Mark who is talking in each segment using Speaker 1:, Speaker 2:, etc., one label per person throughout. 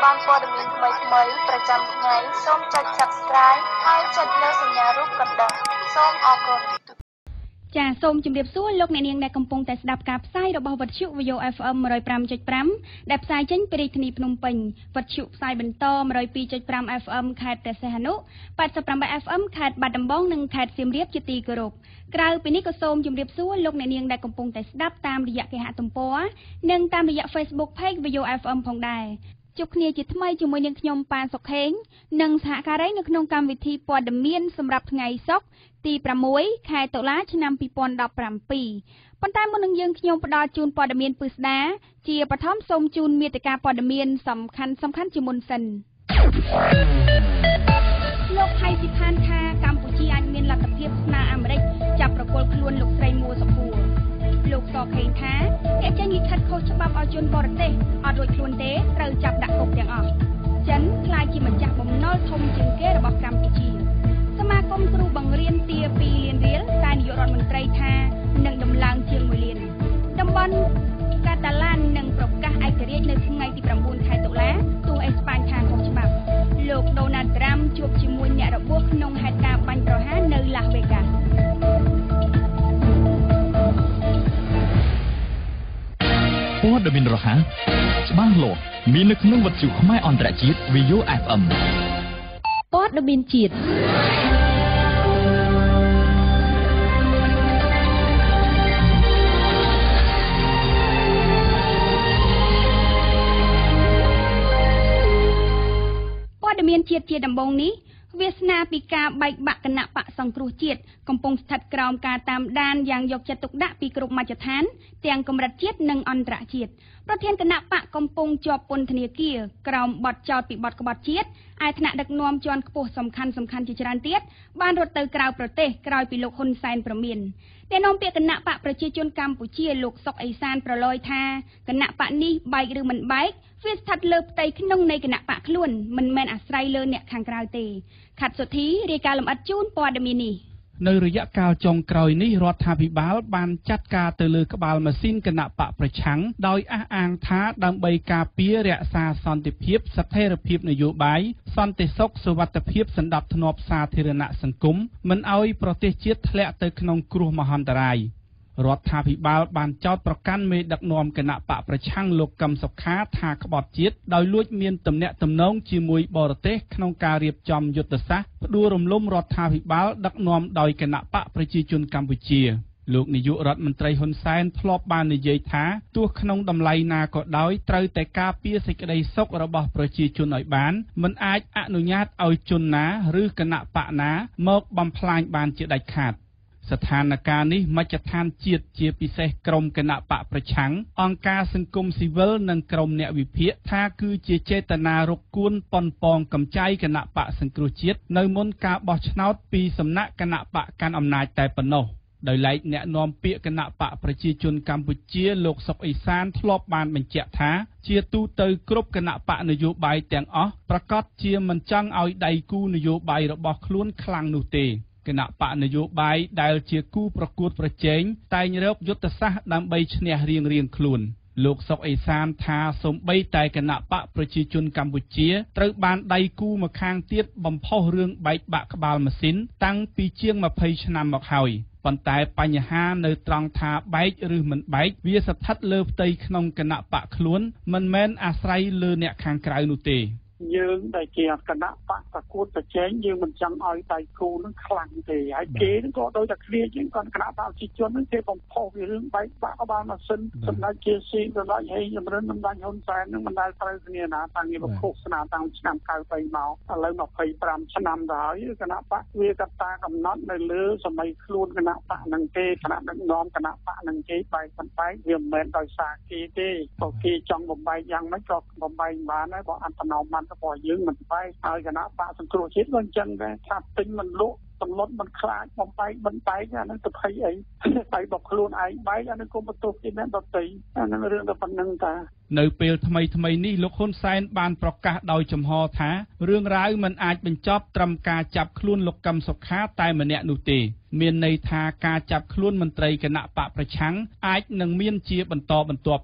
Speaker 1: បានព័ត៌មានថ្មីៗប្រចាំថ្ងៃសូមចុច Subscribe ហើយចុចលើសញ្ញារូបកណ្ដឹងសូមអរគុណចាសសូមជម្រាបសួរលោកអ្នកនាងដែលកំពុងតែស្ដាប់ការផ្សាយរបស់វិទ្យុ VO FM 105.5 ដែលផ្សាយចេញពីរាជធានីភ្នំពេញវិទ្យុផ្សាយបន្ត 102.5 FM ខេត្តព្រះសីហនុ 88 FM ខេត្តបាត់ដំបងនិងខេត្តសៀមរាបជាទីគោរពក្រៅពីនេះក៏សូមជម្រាបសួរលោកអ្នកនាងដែលកំពុងតែស្ដាប់តាមរយៈគេហទំព័រនិងតាមរយៈ Facebook Page VO FM ផងដែរជួបគ្នាជាថ្មីជាមួយនឹងខ្ញុំប៉ាសុខេងនិងសហការីនៅក្នុងកម្មវិធីព័ត៌មានសម្រាប់ថ្ងៃសុក្រទី6ខែតុលាឆ្នាំ2017ប៉ុន្តែមុននឹងយើងខ្ញុំផ្ដល់ជូនព័ត៌មានពិស្ដាជាបឋមសូមជូនមាតិកាព័ត៌មានសំខាន់ជាមុនសិនលោកថៃស៊ីផានថាកម្ពុជាអាចមានលទ្ធភាពស្នើអាមេរិកចាប់ប្រគល់ខ្លួនលោកស្រីមួសុភួរលោកសខេងថាអ្នកចេញលិខិតខុសច្បាប់ឲ្យជនបរទេសអត់រួចខ្លួនទេត្រូវចាប់ដាក់គុកទាំងអស់ចិនខ្លាចជាម្ចាស់បំណុលធំជាងគេរបស់កម្ពុជាសមាគមគ្រូបង្រៀនទា2លានរៀលតែនាយករដ្ឋមន្ត្រីថានឹងដំឡើងជាង1លានតំបន់កាតាឡាននឹងប្រកាសឯករាជ្យនៅថ្ងៃទី9ខែតុលាទោះអេស្ប៉ាញថាខុសច្បាប់លោកដូណាល់ត្រាំជួបជាមួយអ្នករបួសក្នុងហេតុការណ៍បាញ់ប្រហារនៅឡាសវេហ្គាស
Speaker 2: ព័ត៌មានរហ័សច្បាស់លាស់មាននៅក្នុងវិទ្យុខ្មែរអន្តរជាតិ VO FM
Speaker 3: ព័ត៌មានជាតិ
Speaker 1: ជាដំបូងនេះវាសនាពីការបែកបាក់គណៈបកសង្គ្រោះជាតិកំពុងស្ថិតក្រោមការតាមដានយ៉ាងយកចិត្តទុកដាក់ពីគ្រប់មជ្ឈដ្ឋានទាំងកម្រិតជាតិនិងអន្តរជាតិប្រធានគណៈបកកំពុងជាប់ពន្ធនាគារក្រោមបទចោទពីបទក្បត់ជាតិឯថ្នាក់ដឹកនាំជាន់ខ្ពស់សំខាន់ជាច្រើនទៀតបានរត់ទៅក្រៅប្រទេសក្រោយពីលោកហ៊ុនសែនប្រមានអ្នកនាំពាក្យគណៈបកប្រជាជនកម្ពុជាលោកសុកអេសានប្រឡយថាគណៈបកនេះបែកឬមិនបែកវាស្ថិតលើផ្ទៃក្នុងនៃគណៈបកខ្លួនមិនមែនអាស្រ័យលើអ្នកខាងក្រៅទេខាត់សុធីរាយការណ៍លម្អិតជូនព័ត៌មាននេះ
Speaker 4: នៅរយៈកាលចុងក្រោយនេះរដ្ឋាភិបាលបានចាត់ការទៅលើក្បាលម៉ាស៊ីនគណៈបកប្រឆាំងដោយអះអាងថាដើម្បីការពាររក្សាសន្តិភាពស្ថិរភាពនយោបាយសន្តិសុខសុវត្ថិភាពសណ្ដាប់ធ្នាប់សាធារណៈសង្គមមិនឲ្យប្រទេសជាតិធ្លាក់ទៅក្នុងគ្រោះមហន្តរាយរដ្ឋាភិបាលបានចោទប្រកាន់មេដឹកនាំគណៈបកប្រឆាំងលោកកឹមសុខាថាក្បត់ជាតិដោយលួចមានទំនាក់ទំនងជាមួយបរទេសក្នុងការរៀបចំយុទ្ធសាស្ត្រផ្ដួលរំលំរដ្ឋាភិបាលដឹកនាំដោយគណៈបកប្រជាជនកម្ពុជាលោកនាយករដ្ឋមន្ត្រីហ៊ុនសែនធ្លាប់បាននិយាយថាទោះក្នុងតម្លៃណាក៏ដោយត្រូវតែការពារសេចក្តីសុខរបស់ប្រជាជនឲ្យបានមិនអាចអនុញ្ញាតឲ្យជនណាឬគណៈបកណាមកបំផ្លាញបានជាដាច់ខាតស្ថានភាពនេះមជ្ឈដ្ឋានជាតិជាពិសេសក្រមគណៈបកប្រឆាំងអង្គការសង្គមស៊ីវិលនិងក្រមអ្នកវិភាគថាគឺជាចេតនារកគួនប៉ុនប៉ងកម្ចីគណៈបកសង្គ្រោះជាតិនៅមុនការបោះឆ្នោតពីសំណាក់គណៈបកកាន់អំណាចតែប៉ុណ្ណោះដោយឡែកអ្នកនាំពាក្យគណៈបកប្រជាជនកម្ពុជាលោកសុកអេសានធ្លាប់បានបញ្ជាក់ថាជាទូទៅគ្រប់គណៈបកនយោបាយទាំងអស់ប្រកាសជាមិនចង់ឲ្យដៃគូនយោបាយរបស់ខ្លួនខ្លាំងនោះទេគណៈបកនយោបាយដែលជាគូប្រកួតប្រជែងតែងរកយុទ្ធសាស្ត្រដើម្បីឈ្នះរៀងៗខ្លួនលោកសុកអេសានថាសូម្បីតែគណៈបកប្រជាជនកម្ពុជាត្រូវបានដៃគូមកខាងទៀតបំផុសរឿងបែកបាក់ក្បាលម៉ាស៊ីនតាំងពីជាង20ឆ្នាំមកហើយប៉ុន្តែបញ្ហានៅត្រង់ថាបែកឬមិនបែកវាស្ថិតលើផ្ទៃក្នុងគណៈបកខ្លួនមិនមែនអាស្រ័យលើអ្នកខាងក្រៅនោះទេ
Speaker 5: យើងដែលជាគណៈបកប្រកួតប្រជែងយើងមិនចង់ឲ្យដៃគូនឹងខ្លាំងទេហើយគេនឹងក៏ដូចតែគ្នាជាងគណៈបកប្រជាជននឹងគេបំផុសពីរឿងបែកបាក់បានម៉ាស៊ីនសម្ដេចជាស៊ីសម្ដេចហេងចម្រើនសម្ដេចហ៊ុនសែននឹងមិនដែលត្រូវគ្នាណាតាំងពីប្រខុសស្នាតាំងឆ្នាំ93មកឥឡូវ25ឆ្នាំទៅហើយគណៈបកវាកត្តាកំណត់នៅលើសម័យខ្លួនគណៈបកនឹងទេគណៈដឹកនាំគណៈបកនឹងគេបែកបន្តែវាមិនមែនដោយសារគេទេក៏គេចង់បំបែកយ៉ាងម៉េចក៏បំបែកបានដែរបើអត្តនោម័តរបស់យើងមិនបែកហើយគណៈបកសង្គ្រោះជាតិក៏អញ្ចឹងដែរថាទិញមិនលក់សម្លុតមិនខ្លាចបំបែកមិនបែកអានឹងទៅភ័យអីបែករបស់ខ្លួនឯងបែកអានឹងគុំបន្ទោសគេមិនដតីអានឹងរឿងតែប៉ុណ្្នឹងតា
Speaker 4: នៅពេលថ្មីនេះលោកហ៊ុនសែនបានប្រកាសដោយចំហថារឿងរ៉ាវមិនអាចបញ្ចប់ត្រឹមការចាប់ខ្លួនលោកកឹមសុខាតែម្នាក់នោះទេមានន័យថាការចាប់ខ្លួនមន្ត្រីគណៈបកប្រឆាំងអាចនឹងមានជាបន្តបន្ទាប់ទៀត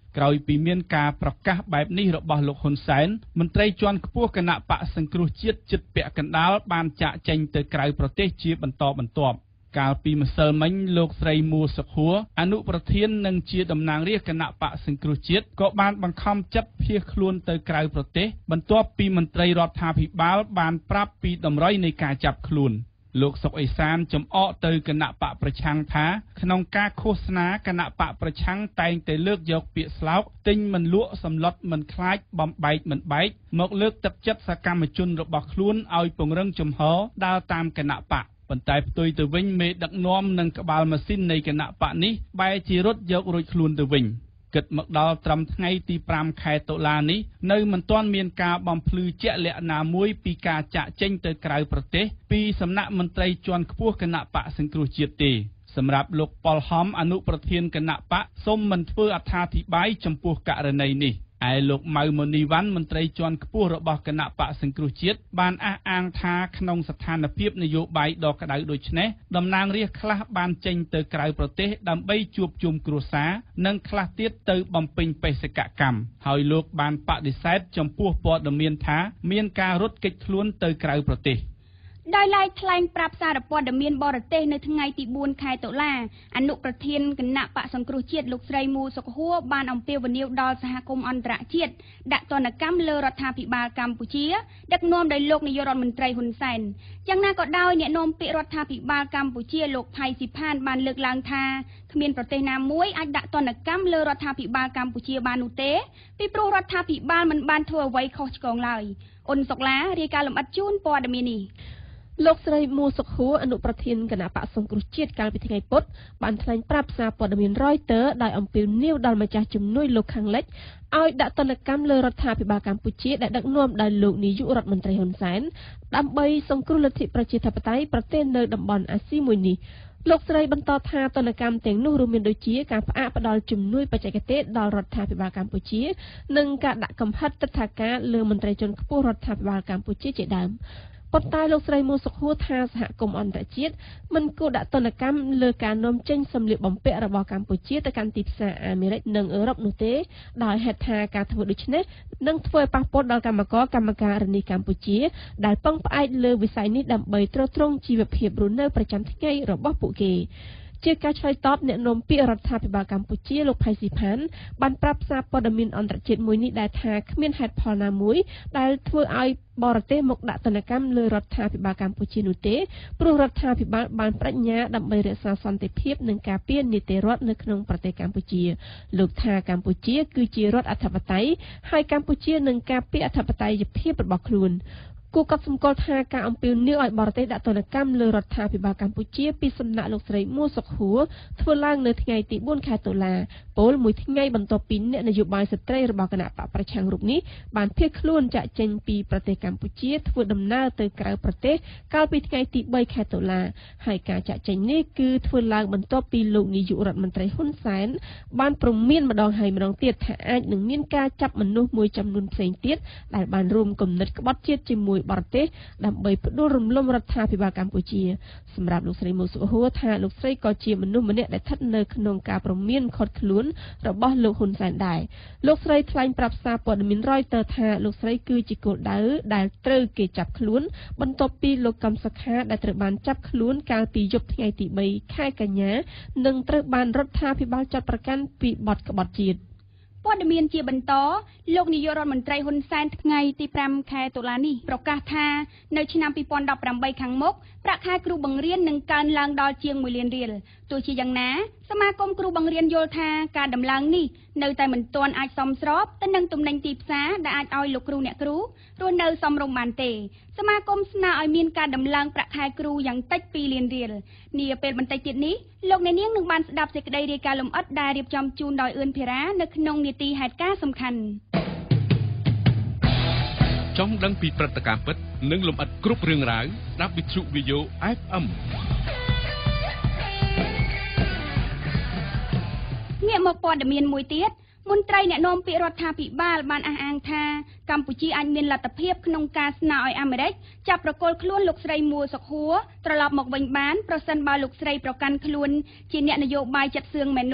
Speaker 4: ក្រោយពីមានការប្រកាសបែបនេះរបស់លោកហ៊ុនសែនមន្ត្រីជាន់ខ្ពស់គណៈបកសង្គ្រោះជាតិជិតពាក់កណ្ដាលបានចាកចេញទៅក្រៅប្រទេសជាបន្តបន្ទាប់កាលពីម្សិលមិញលោកស្រីមួសុខួរអនុប្រធាននិងជាតំណាងរាស្ត្រគណៈបកសង្គ្រោះជាតិក៏បានបង្ខំចិត្តភៀសខ្លួនទៅក្រៅប្រទេសបន្ទាប់ពីមន្ត្រីរដ្ឋាភិបាលបានប្រាប់ពីតម្រុយនៃការចាប់ខ្លួនលោកសុកអេសានចំអកទៅគណៈបកប្រឆាំងថាក្នុងការឃោសនាគណៈបកប្រឆាំងតែងតែលើកយកពាក្យស្លោកទិញមិនលក់សម្លុតមិនខ្លាចបំបែកមិនបែកមកលើកទឹកចិត្តសកម្មជនរបស់ខ្លួនឲ្យពង្រឹងជំហរដើរតាមគណៈបកប៉ុន្តែផ្ទុយទៅវិញមេដឹកនាំនិងក្បាលម៉ាស៊ីននៃគណៈបកនេះបែរជារត់យករួចខ្លួនទៅវិញគិតមកដល់ត្រឹមថ្ងៃទី5ខែតុលានេះនៅមិនទាន់មានការបំភ្លឺជាក់លាក់ណាមួយពីការចាក់ចេញទៅក្រៅប្រទេសពីសំណាក់មន្ត្រីជាន់ខ្ពស់គណៈបកសង្គ្រោះជាតិទេសម្រាប់លោកប៉ុលហំអនុប្រធានគណៈបកសូមមិនធ្វើអត្ថាធិប្បាយចំពោះករណីនេះឯលោកម៉ៅម៉ូនីវ៉ាន់មន្ត្រីជាន់ខ្ពស់របស់គណៈបកសង្គ្រោះជាតិបានអះអាងថាក្នុងស្ថានភាពនយោបាយដ៏ក្តៅដូចនេះតំណាងរាស្ត្រខ្លះបានចេញទៅក្រៅប្រទេសដើម្បីជួបជុំគ្រួសារនិងខ្លះទៀតទៅបំពេញបេសកកម្មហើយលោកបានបដិសេធចំពោះព័ត៌មានថាមានការរត់គេចខ្លួនទៅក្រៅប្រទេស
Speaker 1: ដោយឡែកថ្លែងប្រាប់សារព័ត៌មានបរទេសនៅថ្ងៃទី4ខែតុលាអនុប្រធានគណៈបកសង្គ្រោះជាតិលោកស្រីមួសុខួរបានអំពាវនាវដល់សហគមន៍អន្តរជាតិដាក់ទណ្ឌកម្មលើរដ្ឋាភិបាលកម្ពុជាដឹកនាំដោយលោកនាយករដ្ឋមន្ត្រីហ៊ុនសែនយ៉ាងណាក៏ដោយអ្នកនាំពាក្យរដ្ឋាភិបាលកម្ពុជាលោកផៃស៊ីផានបានលើកឡើងថាគ្មានប្រទេសណាមួយអាចដាក់ទណ្ឌកម្មលើរដ្ឋាភិបាលកម្ពុជាបាននោះទេពីព្រោះរដ្ឋាភិបាលមិនបានធ្វើអ្វីខុសឆ្គងឡើយអ៊ុនសុកឡារាយការណ៍លម្អិតជូនព័ត៌មាននេះ
Speaker 3: លោកស្រីមួសុខួរអនុប្រធានគណៈបកសង្គ្រោះជាតិកាលពីថ្ងៃពុធបានថ្លែងប្រាប់សារព័ត៌មាន Reuters ដោយអំពាវនាវដល់ម្ចាស់ជំនួយលោកខាងលិចឲ្យដាក់ទណ្ឌកម្មលើរដ្ឋាភិបាលកម្ពុជាដែលដឹកនាំដោយលោកនាយករដ្ឋមន្ត្រីហ៊ុនសែនដើម្បីសង្គ្រោះលទ្ធិប្រជាធិបតេយ្យប្រទេសនៅតំបន់អាស៊ីមួយនេះលោកស្រីបន្តថាទណ្ឌកម្មទាំងនោះរួមមានដូចជាការផ្អាកផ្ដល់ជំនួយបច្ចេកទេសដល់រដ្ឋាភិបាលកម្ពុជានិងការដាក់កំហិតទិដ្ឋាការលើមន្ត្រីជាន់ខ្ពស់រដ្ឋាភិបាលកម្ពុជាជាដើមប៉ុន្តែលោកស្រីមួសុខួរថាសហគមន៍អន្តរជាតិមិនគួរដាក់ទណ្ឌកម្មលើការនាំចេញសម្លៀកបំពាក់របស់កម្ពុជាទៅកាន់ទីផ្សារអាមេរិកនិងអឺរ៉ុបនោះទេដោយហេតុថាការធ្វើដូច្នេះនឹងធ្វើឲ្យប៉ះពាល់ដល់កម្មការរនីកម្ពុជាដែលពឹងផ្អែកលើវិស័យនេះដើម្បីទ្រទ្រង់ជីវភាពរស់នៅប្រចាំថ្ងៃរបស់ពួកគេជាការឆ្លើយតបអ្នកនាំពាក្យរដ្ឋាភិបាលកម្ពុជាលោកផៃស៊ីផានបានប្រាប់សារព័ត៌មានអន្តរជាតិមួយនេះដែលថាគ្មានហេតុផលណាមួយដែលធ្វើឲ្យបរទេសមកដាក់ទណ្ឌកម្មលើរដ្ឋាភិបាលកម្ពុជានោះទេព្រោះរដ្ឋាភិបាលបានបញ្ញាដើម្បីរក្សាសន្តិភាពនិងការពារនីតិរដ្ឋនៅក្នុងប្រទេសកម្ពុជាលោកថាកម្ពុជាគឺជារដ្ឋអធិបតេយ្យហើយកម្ពុជានឹងការពារអធិបតេយ្យភាពរបស់ខ្លួនគូកត់សម្គាល់ថាការអំពាវនាវឲ្យបរទេសដាក់ទណ្ឌកម្មលើរដ្ឋាភិបាលកម្ពុជាពីសំណាក់លោកស្រីមួសុខួរធ្វើឡើងនៅថ្ងៃទី4ខែតុលាពលមួយថ្ងៃបន្ទាប់ពីអ្នកនយោបាយស្ត្រីរបស់គណៈបកប្រឆាំងរូបនេះបានភៀសខ្លួនចាកចេញពីប្រទេសកម្ពុជាធ្វើដំណើរទៅក្រៅប្រទេសកាលពីថ្ងៃទី3ខែតុលាហើយការចាកចេញនេះគឺធ្វើឡើងបន្ទាប់ពីលោកនាយករដ្ឋមន្ត្រីហ៊ុនសែនបានព្រមានម្ដងហើយម្ដងទៀតថាអាចនឹងមានការចាប់មនុស្សមួយចំនួនផ្សេងទៀតដែលបានរួមគំនិតក្បត់ជាតិជាមួយបរទេសដើម្បីផ្ដួលរំលំរដ្ឋាភិបាលកម្ពុជាសម្រាប់លោកស្រីមួសុខួរថាលោកស្រីក៏ជាមនុស្សម្នាក់ដែលស្ថិតនៅក្នុងការព្រមានឃាត់ខ្លួនរបស់លោកហ៊ុនសែនដែរលោកស្រីថ្លែងប្រាប់សារព័ត៌មាន Reuters ថាលោកស្រីគឺជាគោលដៅដែលត្រូវគេចាប់ខ្លួនបន្ទាប់ពីលោកកឹមសុខាដែលត្រូវបានចាប់ខ្លួនកាលពីយប់ថ្ងៃទី3ខែកញ្ញានិងត្រូវបានរដ្ឋាភិបាលចាត់ប្រកាន់ពីបទក្បត់ជាតិ
Speaker 1: ព័ត៌មានជាបន្តលោកនាយករដ្ឋមន្ត្រីហ៊ុនសែនថ្ងៃទី5ខែតុលានេះប្រកាសថានៅឆ្នាំ2018ខាងមុខប្រាក់ខែគ្រូបង្រៀននឹងកើនឡើងដល់ជាង1លានរៀលទោះជាយ៉ាងណាសមាគមគ្រូបង្រៀនយល់ថាការដំឡើងនេះនៅតែមិនទាន់អាចសមស្របទៅនឹងទំនិញទីផ្សារដែលអាចឲ្យលោកគ្រូអ្នកគ្រូរស់នៅសមរម្យបានទេសមាគមស្នើឲ្យមានការដំឡើងប្រាក់ខែគ្រូយ៉ាងតិច2លានរៀលនាពេលបន្តិចទៀតនេះលោកអ្នកនាងនឹងបានស្ដាប់សេចក្តីរាយការណ៍លម្អិតដែលរៀបចំជូនដោយអឿនភិរានៅក្នុងនីតិហេតុការណ៍សំខាន់
Speaker 6: ចង់ដឹងពីព្រឹត្តិការណ៍ពិតនិងលម្អិតគ្រប់រឿងរ៉ាវស្ដាប់វិទ្យុ VO FM
Speaker 1: ងាកមកព័ត៌មានមួយទៀតមន្ត្រីអ្នកនាំពាក្យរដ្ឋាភិបាលបានអះអាងថាកម្ពុជាអាចមានលទ្ធភាពក្នុងការស្នើឲ្យអាមេរិកចាប់ប្រគល់ខ្លួនលោកស្រីមួសុខួរត្រឡប់មកវិញបានប្រសិនបើលោកស្រីប្រកាន់ខ្លួនជាអ្នកនយោបាយចិត្តសឿងមែននោះ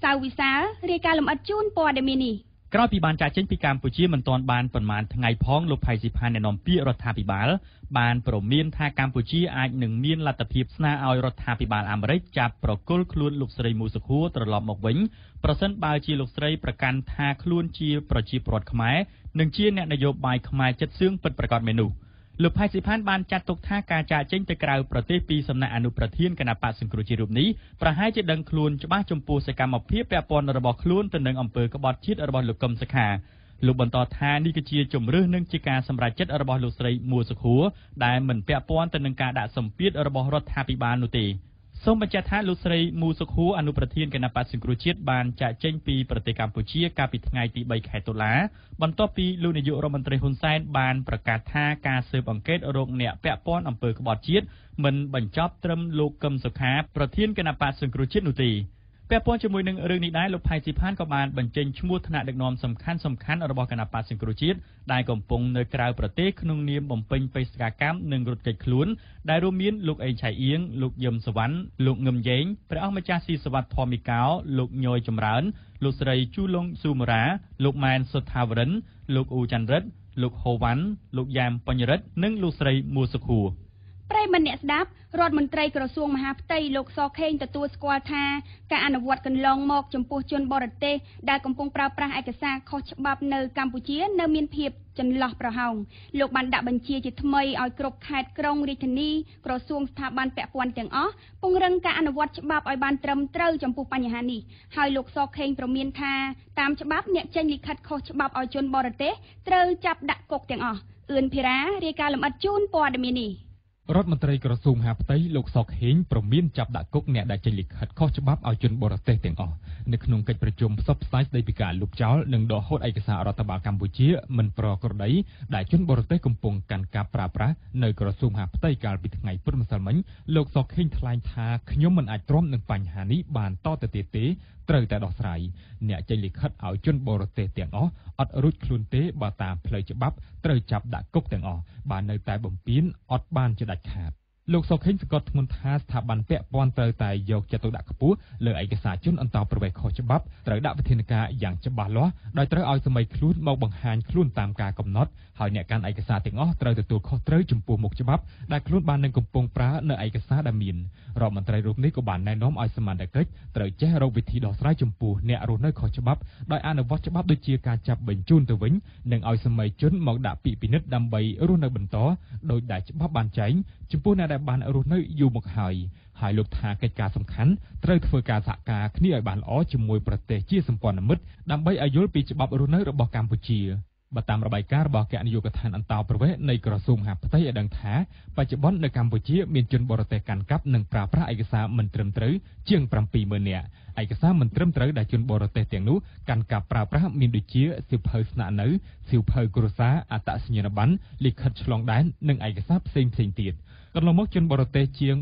Speaker 1: សៅវិសាលរាយការណ៍លម្អិតជូនព័ត៌មាននេះ
Speaker 2: ក្រោយពីបានចាក់ចេញពីកម្ពុជាមិនទាន់បានប្រមាណថ្ងៃផងលោកផៃស៊ីផានអ្នកនាំពាក្យរដ្ឋាភិបាលបានប្រមានថាកម្ពុជាអាចនឹងមានលទ្ធភាពស្នើឲ្យរដ្ឋាភិបាលអាមេរិកចាប់ប្រគល់ខ្លួនលោកស្រីមូសុខួរត្រឡប់មកវិញប្រសិនបើជាលោកស្រីប្រកាន់ថាខ្លួនជាប្រជាពលរដ្ឋខ្មែរនិងជាអ្នកនយោបាយខ្មែរចិត្តសឿងពិតប្រាកដមែននោះលោកផៃស៊ីផានបានចាត់ទុកថាការចាកចេញទៅក្រៅប្រទេសពីសំណាក់អនុប្រធានគណៈបក្សសង្គ្រោះជាតិរូបនេះប្រហែលជាដឹងខ្លួនច្បាស់ចំពោះសកម្មភាពពាក់ព័ន្ធរបស់ខ្លួនទៅនឹងអំពើក្បត់ជាតិរបស់លោកកឹមសុខាលោកបន្តថានេះគឺជាជំរឿសនិងជាការសម្រេចចិត្តរបស់លោកស្រីមូសុខួរដែលមិនពាក់ព័ន្ធទៅនឹងការដាក់សម្ពាធរបស់រដ្ឋាភិបាលនោះទេសូមបញ្ជាក់ថាលោកស្រីមូសុខួរអនុប្រធានគណៈបក្សសង្គ្រោះជាតិបានចាកចេញពីប្រទេសកម្ពុជាកាលពីថ្ងៃទី3ខែតុលាបន្ទាប់ពីលោកនាយករដ្ឋមន្ត្រីហ៊ុនសែនបានប្រកាសថាការស៊ើបអង្កេតរកអ្នកពាក់ព័ន្ធអំពើក្បត់ជាតិមិនបញ្ចប់ត្រឹមលោកកឹមសុខាប្រធានគណៈបក្សសង្គ្រោះជាតិនោះទេពាក់ព័ន្ធជាមួយនឹងរឿងនេះដែរលោកផៃស៊ីផានក៏បានបញ្ចេញឈ្មោះថ្នាក់ដឹកនាំសំខាន់របស់គណៈបក្សសង្គ្រោះជាតិដែលកំពុងនៅក្រៅប្រទេសក្នុងនាមបំពេញបេសកកម្មនិងរត់គេចខ្លួនដែលរួមមានលោកអេងឆៃអៀងលោកយឹមសវណ្ណលោកងឹមយ៉េងព្រះអង្គម្ចាស់ស៊ីសវត្ថធម្មិកោលោកញយចម្រើនលោកស្រីជូឡុងស៊ូម៉ូរ៉ាលោកម៉ែនសុថាវរិនលោកអ៊ូច័ន្ទរិទ្ធលោកហូវ៉ាន់លោកយ៉ាមបញ្ញរិទ្ធនិងលោកស្រីមូសុខួរ
Speaker 1: ប្រិយមិត្តអ្នកស្ដាប់រដ្ឋមន្ត្រីក្រសួងមហាផ្ទៃលោកសខេងទទួលស្គាល់ថាការអនុវត្តកន្លងមកចំពោះជនបរទេសដែលកំពុងប្រើប្រាស់ឯកសារខុសច្បាប់នៅកម្ពុជានៅមានភាពចន្លោះប្រហោងលោកបានដាក់បញ្ជាជាថ្មីឲ្យគ្រប់ខេត្តក្រុងរាជធានីក្រសួងស្ថាប័នពាក់ព័ន្ធទាំងអស់ពង្រឹងការអនុវត្តច្បាប់ឲ្យបានត្រឹមត្រូវចំពោះបញ្ហានេះហើយលោកសខេងប្រមានថាតាមច្បាប់អ្នកចេញលិខិតខុសច្បាប់ឲ្យជនបរទេសត្រូវចាប់ដាក់គុកទាំងអស់អឿនភិរារាយការណ៍លម្អិតជូនព័ត៌មាននេះ
Speaker 2: រដ្ឋមន្ត្រីក្រសួងមហាផ្ទៃលោកសខេងប្រមានចាប់ដាក់គុកអ្នកដែលចេញលិខិតខុសច្បាប់ឲ្យជនបរទេសទាំងអស់នៅក្នុងកិច្ចប្រជុំផ្សព្វផ្សាយស្តីពីការលុបចោលនិងដកហូតឯកសាររដ្ឋបាលកម្ពុជាមិនប្រក្រតីដែលជនបរទេសកំពុងកាន់កាប់ប្រើប្រាស់នៅក្រសួងមហាផ្ទៃកាលពីថ្ងៃពុធម្សិលមិញលោកសខេងថ្លែងថាខ្ញុំមិនអាចទ្រាំនឹងបញ្ហានេះបានតទៅទៀតទេត្រូវតែដោះស្រាយអ្នកចេញលិខិតឲ្យជនបរទេសទាំងអស់អត់រួចខ្លួនទេបើតាមផ្លូវច្បាប់ត្រូវចាប់ដាក់គុកទាំងអស់បាននៅតែបំពេញអត់បានជាដាច់ខាតលោកសុខេងសង្កត់ធ្ងន់ថាស្ថាប័នពាក់ព័ន្ធត្រូវតែយកចិត្តទុកដាក់ខ្ពស់លើឯកសារជនអន្តោប្រវេសន៍ខុសច្បាប់ត្រូវដាក់វិធានការយ៉ាងច្បាស់លាស់ដោយត្រូវឲ្យសម័យខ្លួនមកបង្ហាញខ្លួនតាមការកំណត់ហើយអ្នកកាន់ឯកសារទាំងអស់ត្រូវទទួលខុសត្រូវចំពោះមុខច្បាប់ដែលខ្លួនបាននឹងកំពុងប្រើនៅឯកសារដែលមានរដ្ឋមន្ត្រីរូបនេះក៏បានណែនាំឲ្យសមាជិកត្រូវចេះរកវិធីដោះស្រាយចំពោះអ្នករស់នៅខុសច្បាប់ដោយអនុវត្តច្បាប់ដូចជាការចាប់បញ្ជូនទៅវិញនិងឲ្យសម័យជនមកដាក់ពាក្យពិនិត្យដើម្បីរស់នៅបន្តដោយដែលច្បាប់បានចែងចំពោះអ្នកដែលបានរស់នៅយូរមកហើយលោកថាកិច្ចការសំខាន់ត្រូវធ្វើការសហការគ្នាឲ្យបានល្អជាមួយប្រទេសជាសម្ព័ន្ធមិត្តដើម្បីឲ្យយល់ពីច្បាប់រស់នៅរបស់កម្ពុជាបើតាមរបាយការណ៍របស់គណៈនាយកដ្ឋានអន្តោប្រវេសន៍នៃក្រសួងមហាផ្ទៃឲ្យដឹងថាបច្ចុប្បន្ននៅកម្ពុជាមានជនបរទេសកាន់កាប់និងប្រើប្រាស់ឯកសារមិនត្រឹមត្រូវជាង 70000 នាក់ឯកសារមិនត្រឹមត្រូវដែលជនបរទេសទាំងនោះកាន់កាប់ប្រើប្រាស់មានដូចជាសៀវភៅស្នាក់នៅសៀវភៅគ្រួសារអត្តសញ្ញាណប័ណ្ណលិខិតឆ្លងដែននិងឯកសារផ្សេងទៀតកន្លងមកជនបរទេសជាង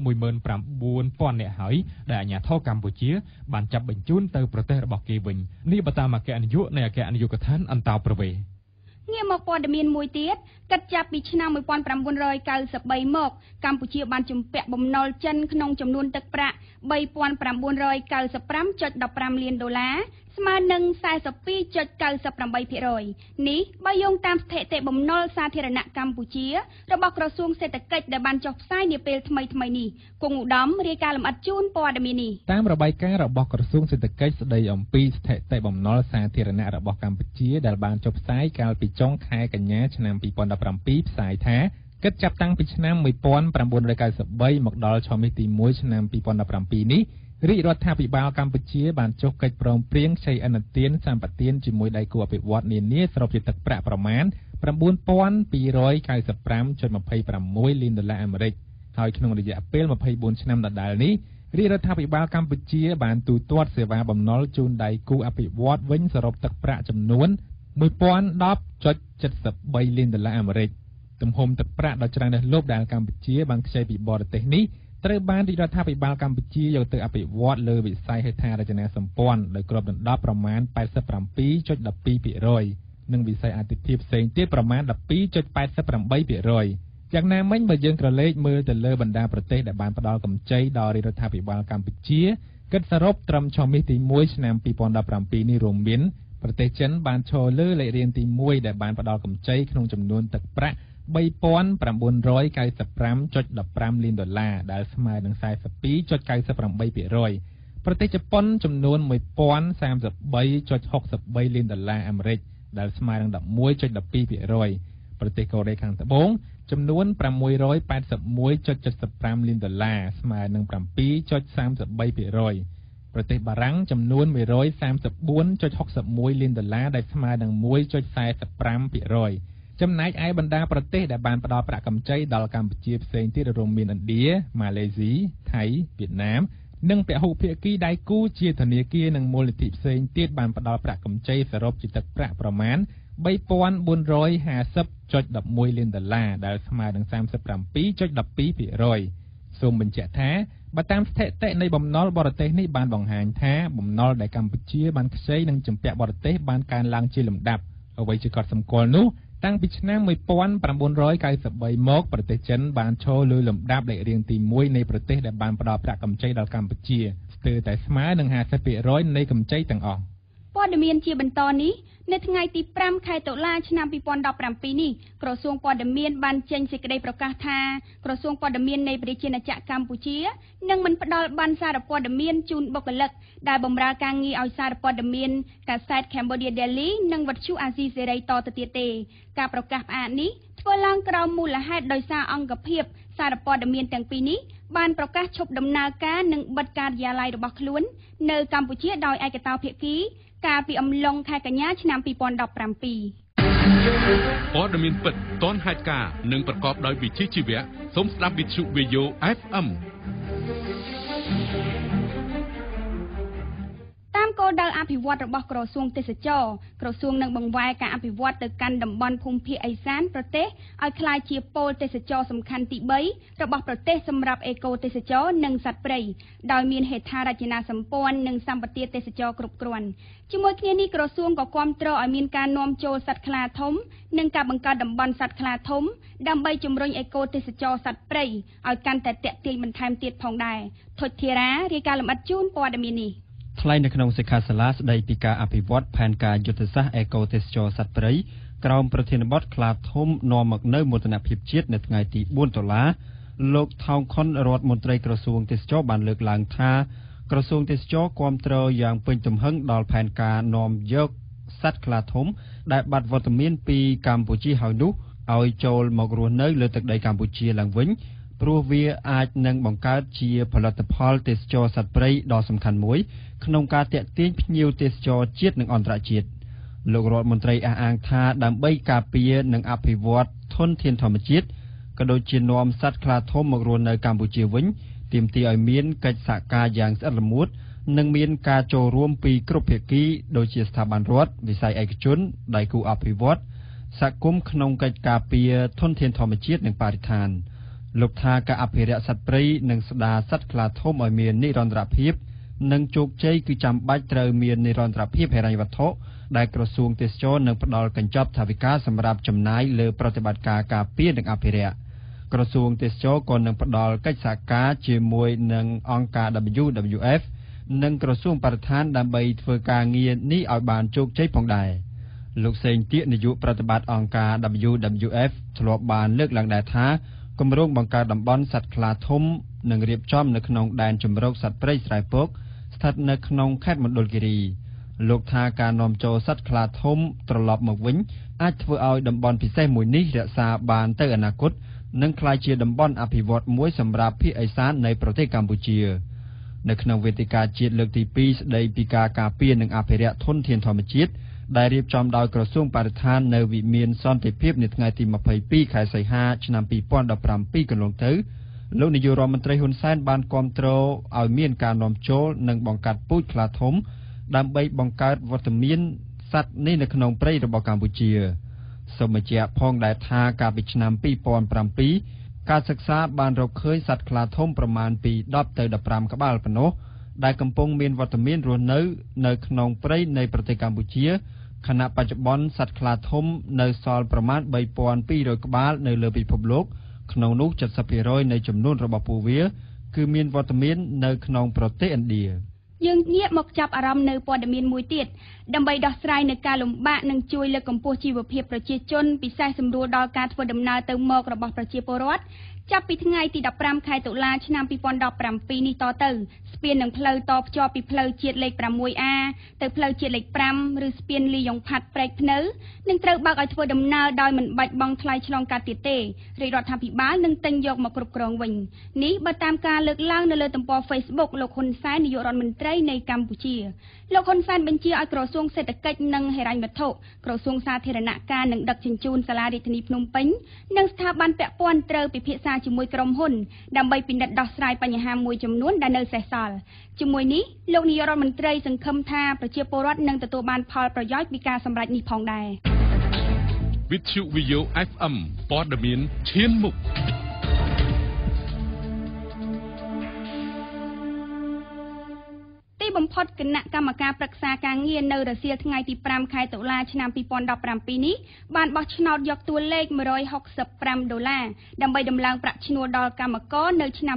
Speaker 2: 19000 នាក់ហើយដែលអាជ្ញាធរកម្ពុជាបានចាប់បញ្ជូនទៅប្រទេសរបស់គេវិញនេះបើតាមអគ្គនាយកនៃអគ្គនាយកដ្ឋានអន្តោប្រវេសន៍
Speaker 1: ងាកមកព័ត៌មានមួយទៀតគិតចាប់ពីឆ្នាំ1993មកកម្ពុជាបានជំពាក់បំណុលចិនក្នុងចំនួនទឹកប្រាក់ $3995.15 លានស្មើនឹង 42.98% នេះបើយោងតាមស្ថិតិបំណុលសាធារណៈកម្ពុជារបស់ក្រសួងសេដ្ឋកិច្ចដែលបានចុះផ្សាយនាពេលថ្មីនេះគង់ឧត្តមរាយការណ៍លម្អិតជូនព័ត៌មាននេះ
Speaker 7: តាមរបាយការណ៍របស់ក្រសួងសេដ្ឋកិច្ចស្ដីអំពីស្ថិតិបំណុលសាធារណៈរបស់កម្ពុជាដែលបានចុះផ្សាយកាលពីចុងខែកញ្ញាឆ្នាំ2017ផ្សាយថាគិតចាប់តាំងពីឆ្នាំ1993មកដល់ឆមាសទី1ឆ្នាំ2017នេះរាជរដ្ឋាភិបាលកម្ពុជាបានចុះកិច្ចព្រមព្រៀងខ្ចីឥណទានសម្បទានជាមួយដៃគូអភិវឌ្ឍន៍នានាសរុបជាទឹកប្រាក់ប្រមាណ $9295.26 លានអាមេរិកហើយក្នុងរយៈពេល24ឆ្នាំដដែលនេះរាជរដ្ឋាភិបាលកម្ពុជាបានទូទាត់សេវាបំណុលជូនដៃគូអភិវឌ្ឍន៍វិញសរុបទឹកប្រាក់ចំនួន $10.73 លានអាមេរិកទំហំទឹកប្រាក់ដ៏ច្រើនណាស់លោកដែលកម្ពុជាបានខ្ចីពីបរទេសនេះត្រូវបានរាជរដ្ឋាភិបាលកម្ពុជាយកទៅអភិវឌ្ឍលើវិស័យហេដ្ឋារចនាសម្ព័ន្ធដោយគ្របដណ្ដប់ប្រមាណ 87.12% និងវិស័យអាទិភាពផ្សេងទៀតប្រមាណ 12.88%យ៉ាងណាមិញបើយើងក្រឡេកមើលទៅលើបណ្ដាប្រទេសដែលបានផ្ដល់កម្ចីដល់រាជរដ្ឋាភិបាលកម្ពុជាគិតសរុបត្រឹមឆមាសទី1ឆ្នាំ2017នេះរួមមានប្រទេសចិនបានឈរលើលេខរៀងទី1ដែលបានផ្ដល់កម្ចីក្នុងចំនួនទឹកប្រាក់ $3,995.15 លានដែលស្មើនឹង 42.98%ប្រទេសជប៉ុនចំនួន $1,033.63 លានអាមេរិកដែលស្មើនឹង 11.12%ប្រទេសកូរ៉េខាងត្បូងចំនួន $681.75 លានស្មើនឹង 7.33%ប្រទេសបារាំងចំនួន $134.61 លានដែលស្មើនឹង 1.45%ចំណែកឯបណ្ដាប្រទេសដែលបានផ្ដល់ប្រាក់កម្ចីដល់កម្ពុជាផ្សេងទៀតរួមមានឥណ្ឌា ម៉ាឡេស៊ី ថៃ វៀតណាមនិងពហុភាគីដៃគូជាធនាគារនិងមូលនិធិផ្សេងទៀតបានផ្ដល់ប្រាក់កម្ចីសរុបជាទឹកប្រាក់ប្រមាណ $3,450.11 លានដែលស្មើនឹង 37.12%សូមបញ្ជាក់ថាបើតាមស្ថិតិនៃបំណុលបរទេសនេះបានបង្ហាញថាបំណុលដែលកម្ពុជាបានខ្ចីនឹងជំពាក់បរទេសបានកើនឡើងជាលំដាប់អ្វីជាកត់សម្គាល់នោះតាំងពីឆ្នាំ 1993 មកប្រទេសចិនបានឈរលើលំដាប់លេខរៀងទី1នៃប្រទេសដែលបានផ្ដល់ប្រាក់កម្ចីដល់កម្ពុជាស្ទើរតែស្មើនឹង 50% នៃកម្ចីទាំងអស់
Speaker 1: ព័ត៌មានជាបន្តនេះនៅថ្ងៃទី5ខែតុលាឆ្នាំ2017នេះក្រសួងព័ត៌មានបានចេញសេចក្តីប្រកាសថាក្រសួងព័ត៌មាននៃប្រជាណាចក្រកម្ពុជានឹងមិនផ្ដល់ប័ណ្ណសារព័ត៌មានជូនបុគ្គលិកដែលបម្រើការងារឲ្យសារព័ត៌មានកាសែត Cambodia Daily និងវិទ្យុអាស៊ីសេរីតទៅទៀតទេការប្រកាសផ្អាកនេះធ្វើឡើងក្រោមមូលហេតុដោយសារអង្គភាពសារព័ត៌មានទាំងពីរនេះបានប្រកាសឈប់ដំណើរការនិងបិទការិយាល័យរបស់ខ្លួននៅកម្ពុជាដោយឯកតោភាគីកាលពីអំឡុងខែកញ្ញាឆ្នាំ2017ព័ត៌
Speaker 6: មានពិតទាន់ហេតុការណ៍និងប្រកបដោយវិជ្ជាជីវៈសូមស្ដាប់វិទ្យុ VO FM
Speaker 1: តាមគោលដៅអភិវឌ្ឍរបស់ក្រសួងទេសចរក្រសួងនឹងបង្វែរការអភិវឌ្ឍទៅកាន់តំបន់ភូមិភាគឦសានប្រទេសឲ្យក្លាយជាពូលទេសចរសំខាន់ទី3របស់ប្រទេសសម្រាប់អេកូទេសចរនិងសត្វព្រៃដោយមានហេដ្ឋារចនាសម្ព័ន្ធនិងសម្បទាទេសចរគ្រប់គ្រាន់ជាមួយគ្នានេះក្រសួងក៏គាំទ្រឲ្យមានការនាំចូលសត្វខ្លាធំនិងការបង្កើតតំបន់សត្វខ្លាធំដើម្បីជំរុញអេកូទេសចរសត្វព្រៃឲ្យកាន់តែទាក់ទាញបន្ថែមទៀតផងដែរថុចធីរ៉ារាយការណ៍លម្អិតជូនព័ត៌មាននេះ
Speaker 8: ថ្លែងនៅក្នុងសិក្ខាសាលាស្ដីពីការអភិវឌ្ឍផែនការយុទ្ធសាស្ត្រអេកូទេសចរសត្វព្រៃក្រោមប្រធានបទខ្លាធំនាំមកនៅមោទនភាពជាតិនៅថ្ងៃទី4តុលាលោកថោងខុនរដ្ឋមន្ត្រីក្រសួងទេសចរបានលើកឡើងថាក្រសួងទេសចរគាំទ្រយ៉ាងពេញទំហឹងដល់ផែនការនាំយកសត្វខ្លាធំដែលបាត់វត្តមានពីកម្ពុជាហើយនោះឲ្យចូលមករស់នៅលើទឹកដីកម្ពុជាឡើងវិញព្រោះវាអាចនឹងបង្កើតជាផលិតផលទេសចរសត្វព្រៃដ៏សំខាន់មួយក្នុងការទាក់ទាញភ្ញៀវទេសចរជាតិនិងអន្តរជាតិលោករដ្ឋមន្ត្រីអះអាងថាដើម្បីការពារនិងអភិវឌ្ឍធនធានធម្មជាតិក៏ដូចជានាំសត្វខ្លាធំមករស់នៅកម្ពុជាវិញទាមទារឲ្យមានកិច្ចសហការយ៉ាងស្អិតរមួតនិងមានការចូលរួមពីគ្រប់ភាគីដូចជាស្ថាប័នរដ្ឋវិស័យឯកជនដៃគូអភិវឌ្ឍសហគមន៍ក្នុងកិច្ចការពារធនធានធម្មជាតិនិងបរិស្ថានលោកថាការអភិរក្សសត្វព្រៃនិងស្ដារសត្វខ្លាធំឲ្យមាននិរន្តរភាពនិងជោគជ័យគឺចាំបាច់ត្រូវមាននិរន្តរភាពហិរញ្ញវត្ថុដែលក្រសួងទេសចរនឹងផ្ដល់កញ្ចប់ថវិកាសម្រាប់ចំណាយលើប្រតិបត្តិការការពារនិងអភិរក្សក្រសួងទេសចរក៏នឹងផ្ដល់កិច្ចសហការជាមួយនឹងអង្គការ WWF និងក្រសួងបរិស្ថានដើម្បីធ្វើការងារនេះឲ្យបានជោគជ័យផងដែរលោកសេងទៀកនាយកប្រតិបត្តិអង្គការ WWF ធ្លាប់បានលើកឡើងដែរថាគម្រោងបង្កើតតំបន់សត្វខ្លាធំនឹងរៀបចំនៅក្នុងដែនជម្រកសត្វព្រៃស្រែពកស្ថិតនៅក្នុងខេត្តមណ្ឌលគិរីលោកថាការនាំចូលសត្វខ្លាធំត្រឡប់មកវិញអាចធ្វើឲ្យតំបន់ពិសេសមួយនេះរក្សាបានទៅអនាគតនិងក្លាយជាតំបន់អភិវឌ្ឍមួយសម្រាប់ភាគឦសាននៃប្រទេសកម្ពុជានៅក្នុងវេទិកាជាតិលើកទី2ស្ដីពីការការពារនិងអភិរក្សធនធានធម្មជាតិដែលរៀបចំដោយក្រសួងបរិស្ថាននៅវិមានសន្តិភាពនៅថ្ងៃទី22ខែសីហាឆ្នាំ2017កន្លងទៅលោកនាយករដ្ឋមន្ត្រីហ៊ុនសែនបានគាំទ្រឲ្យមានការនាំចូលនិងបង្កាត់ពូជខ្លាធំដើម្បីបង្កើតវត្តមានសត្វនេះនៅក្នុងព្រៃរបស់កម្ពុជាសូមបញ្ជាក់ផងដែរថាកាលពីឆ្នាំ2007ការសិក្សាបានរកឃើញសត្វខ្លាធំប្រមាណពី10ទៅ15ក្បាលប៉ុណ្ណោះដែលកំពុងមានវត្តមានរស់នៅក្នុងព្រៃនៃប្រទេសកម្ពុជាខណៈបច្ចុប្បន្នសត្វខ្លាធំនៅសល់ប្រមាណ 3,200 ក្បាលនៅលើពិភពលោកក្នុងនោះ 70% នៃចំនួនរបស់ពួកវាគឺមានវត្តមាននៅក្នុងប្រទេសឥណ្ឌា
Speaker 1: យើងងាកមកចាប់អារម្មណ៍នៅព័ត៌មានមួយទៀតដើម្បីដោះស្រាយនៅការលំបាកនិងជួយលើកកម្ពស់ជីវភាពប្រជាជនពិសេសសម្រួលដល់ការធ្វើដំណើរទៅមករបស់ប្រជាពលរដ្ឋចាប់ពីថ្ងៃទី15ខែតុលាឆ្នាំ2017នេះតទៅស្ពាននិងផ្លូវតភ្ជាប់ពីផ្លូវជាតិលេខ 6A ទៅផ្លូវជាតិលេខ 5 ឬស្ពានលីយ៉ុងផាត់ព្រែកភ្នៅនឹងត្រូវបើកឲ្យធ្វើដំណើរដោយមិនបាច់បង់ថ្លៃឆ្លងកាត់ទៀតទេរាជរដ្ឋាភិបាលនឹងទិញយកមកគ្រប់គ្រងវិញនេះបើតាមការលើកឡើងនៅលើទំព័រ Facebook លោកហ៊ុនសែននាយករដ្ឋមន្ត្រីនៃកម្ពុជាលោកហ៊ុនសែនបញ្ជាឲ្យក្រសួងសេដ្ឋកិច្ចនិងហិរញ្ញវត្ថុក្រសួងសាធារណការនិងដឹកជញ្ជូនសាលារាជធានីភ្នំពេញនិងស្ថាប័នពាក់ព័ន្ធត្រូវពិភាក្សាជាមួយក្រុមហ៊ុនដើម្បីពិនិត្យដោះស្រាយបញ្ហាមួយចំនួនដែលនៅសេសសល់ជាមួយនេះលោកនាយករដ្ឋមន្ត្រីសង្ឃឹមថាប្រជាពលរដ្ឋនឹងទទួលបានផលប្រយោជន៍ពីការសម្រេចនេះផងដែរ
Speaker 6: វិទ្យុវីយ៉ូ FM ព័ត៌មានឈានមុខ
Speaker 1: បំផុតគណៈកម្មការប្រឹក្សាការងារនៅរសៀលថ្ងៃទី5ខែតុលាឆ្នាំ2017នេះបានបោះឆ្នោតយកតួលេខ$165ដើម្បីដំឡើងប្រាក់ឈ្នួលដល់កម្មករនៅឆ្នាំ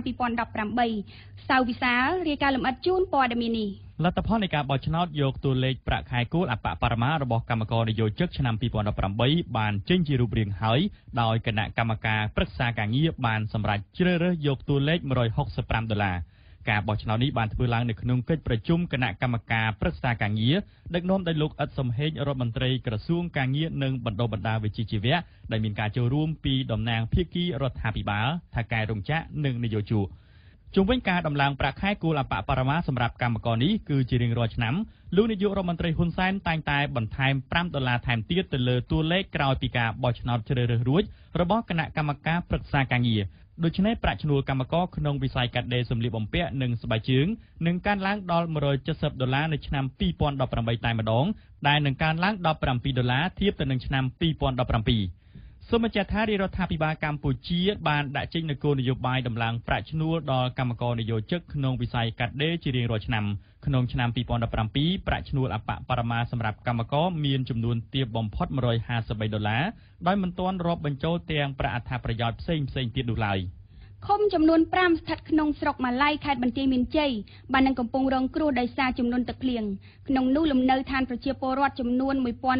Speaker 1: 2018សាវវិសាលរាយការណ៍លម្អិតជូនព័ត៌មាននេះ
Speaker 2: លទ្ធផលនៃការបោះឆ្នោតយកតួលេខប្រាក់ខែគោលអបបរមារបស់កម្មករនិយោជិកឆ្នាំ2018បានចេញជារូបរាងហើយដោយគណៈកម្មការប្រឹក្សាការងារបានសម្រេចជ្រើសរើសយកតួលេខ$165ការបោះឆ្នោតនេះបានធ្វើឡើងនៅក្នុងកិច្ចប្រជុំគណៈកម្មការប្រឹក្សាការងារដឹកនាំដោយលោកអ៊ិតសំហេងរដ្ឋមន្ត្រីក្រសួងការងារនិងបណ្ដុះបណ្ដាលវិជ្ជាជីវៈដែលមានការចូលរួមពីតំណាងភាគីរដ្ឋាភិបាលថៅកែរោងចក្រនិងនយោជកជុំវិញការដំឡើងប្រាក់ខែគោលអបបរមាសម្រាប់កម្មករនេះគឺជារៀងរាល់ឆ្នាំលោកនាយករដ្ឋមន្ត្រីហ៊ុនសែនតែងតែបន្ថែម$5ថែមទៀតទៅលើតួលេខក្រោយពីការបោះឆ្នោតជ្រើសរើសរួចរបស់គណៈកម្មការប្រឹក្សាការងារដូច្នេះប្រាក់ឈ្នួលកម្មករក្នុងវិស័យកាត់ដេរសម្លៀកបំពាក់និងស្បែកជើងនឹងកើនឡើងដល់$170នៅឆ្នាំ2018តែម្ដងដែលនឹងកើនឡើង$17ធៀបទៅនឹងឆ្នាំ2017សូមបញ្ជាក់ថារាជរដ្ឋាភិបាលកម្ពុជាបានដាក់ចេញនូវគោលនយោបាយដំឡើងប្រាក់ឈ្នួលដល់កម្មករនិយោជិកក្នុងវិស័យកាត់ដេរជារៀងរាល់ឆ្នាំក្នុងឆ្នាំ2017ប្រាក់ឈ្នួលអបបរមាសម្រាប់កម្មករមានចំនួនទាបបំផុត$153ដោយមិនទាន់រាប់បញ្ចូលទាំងប្រាក់អត្ថប្រយោជន៍ផ្សេងៗទៀតនោះឡើយ
Speaker 1: ឃុំចំនួន5ស្ថិតក្នុងស្រុកម៉ាឡៃខេត្តបន្ទាយមានជ័យបាននឹងកំពុងរងគ្រោះដោយសារចំនួនទឹកភ្លៀងក្នុងនោះលំនៅឋានប្រជាពលរដ្ឋចំនួន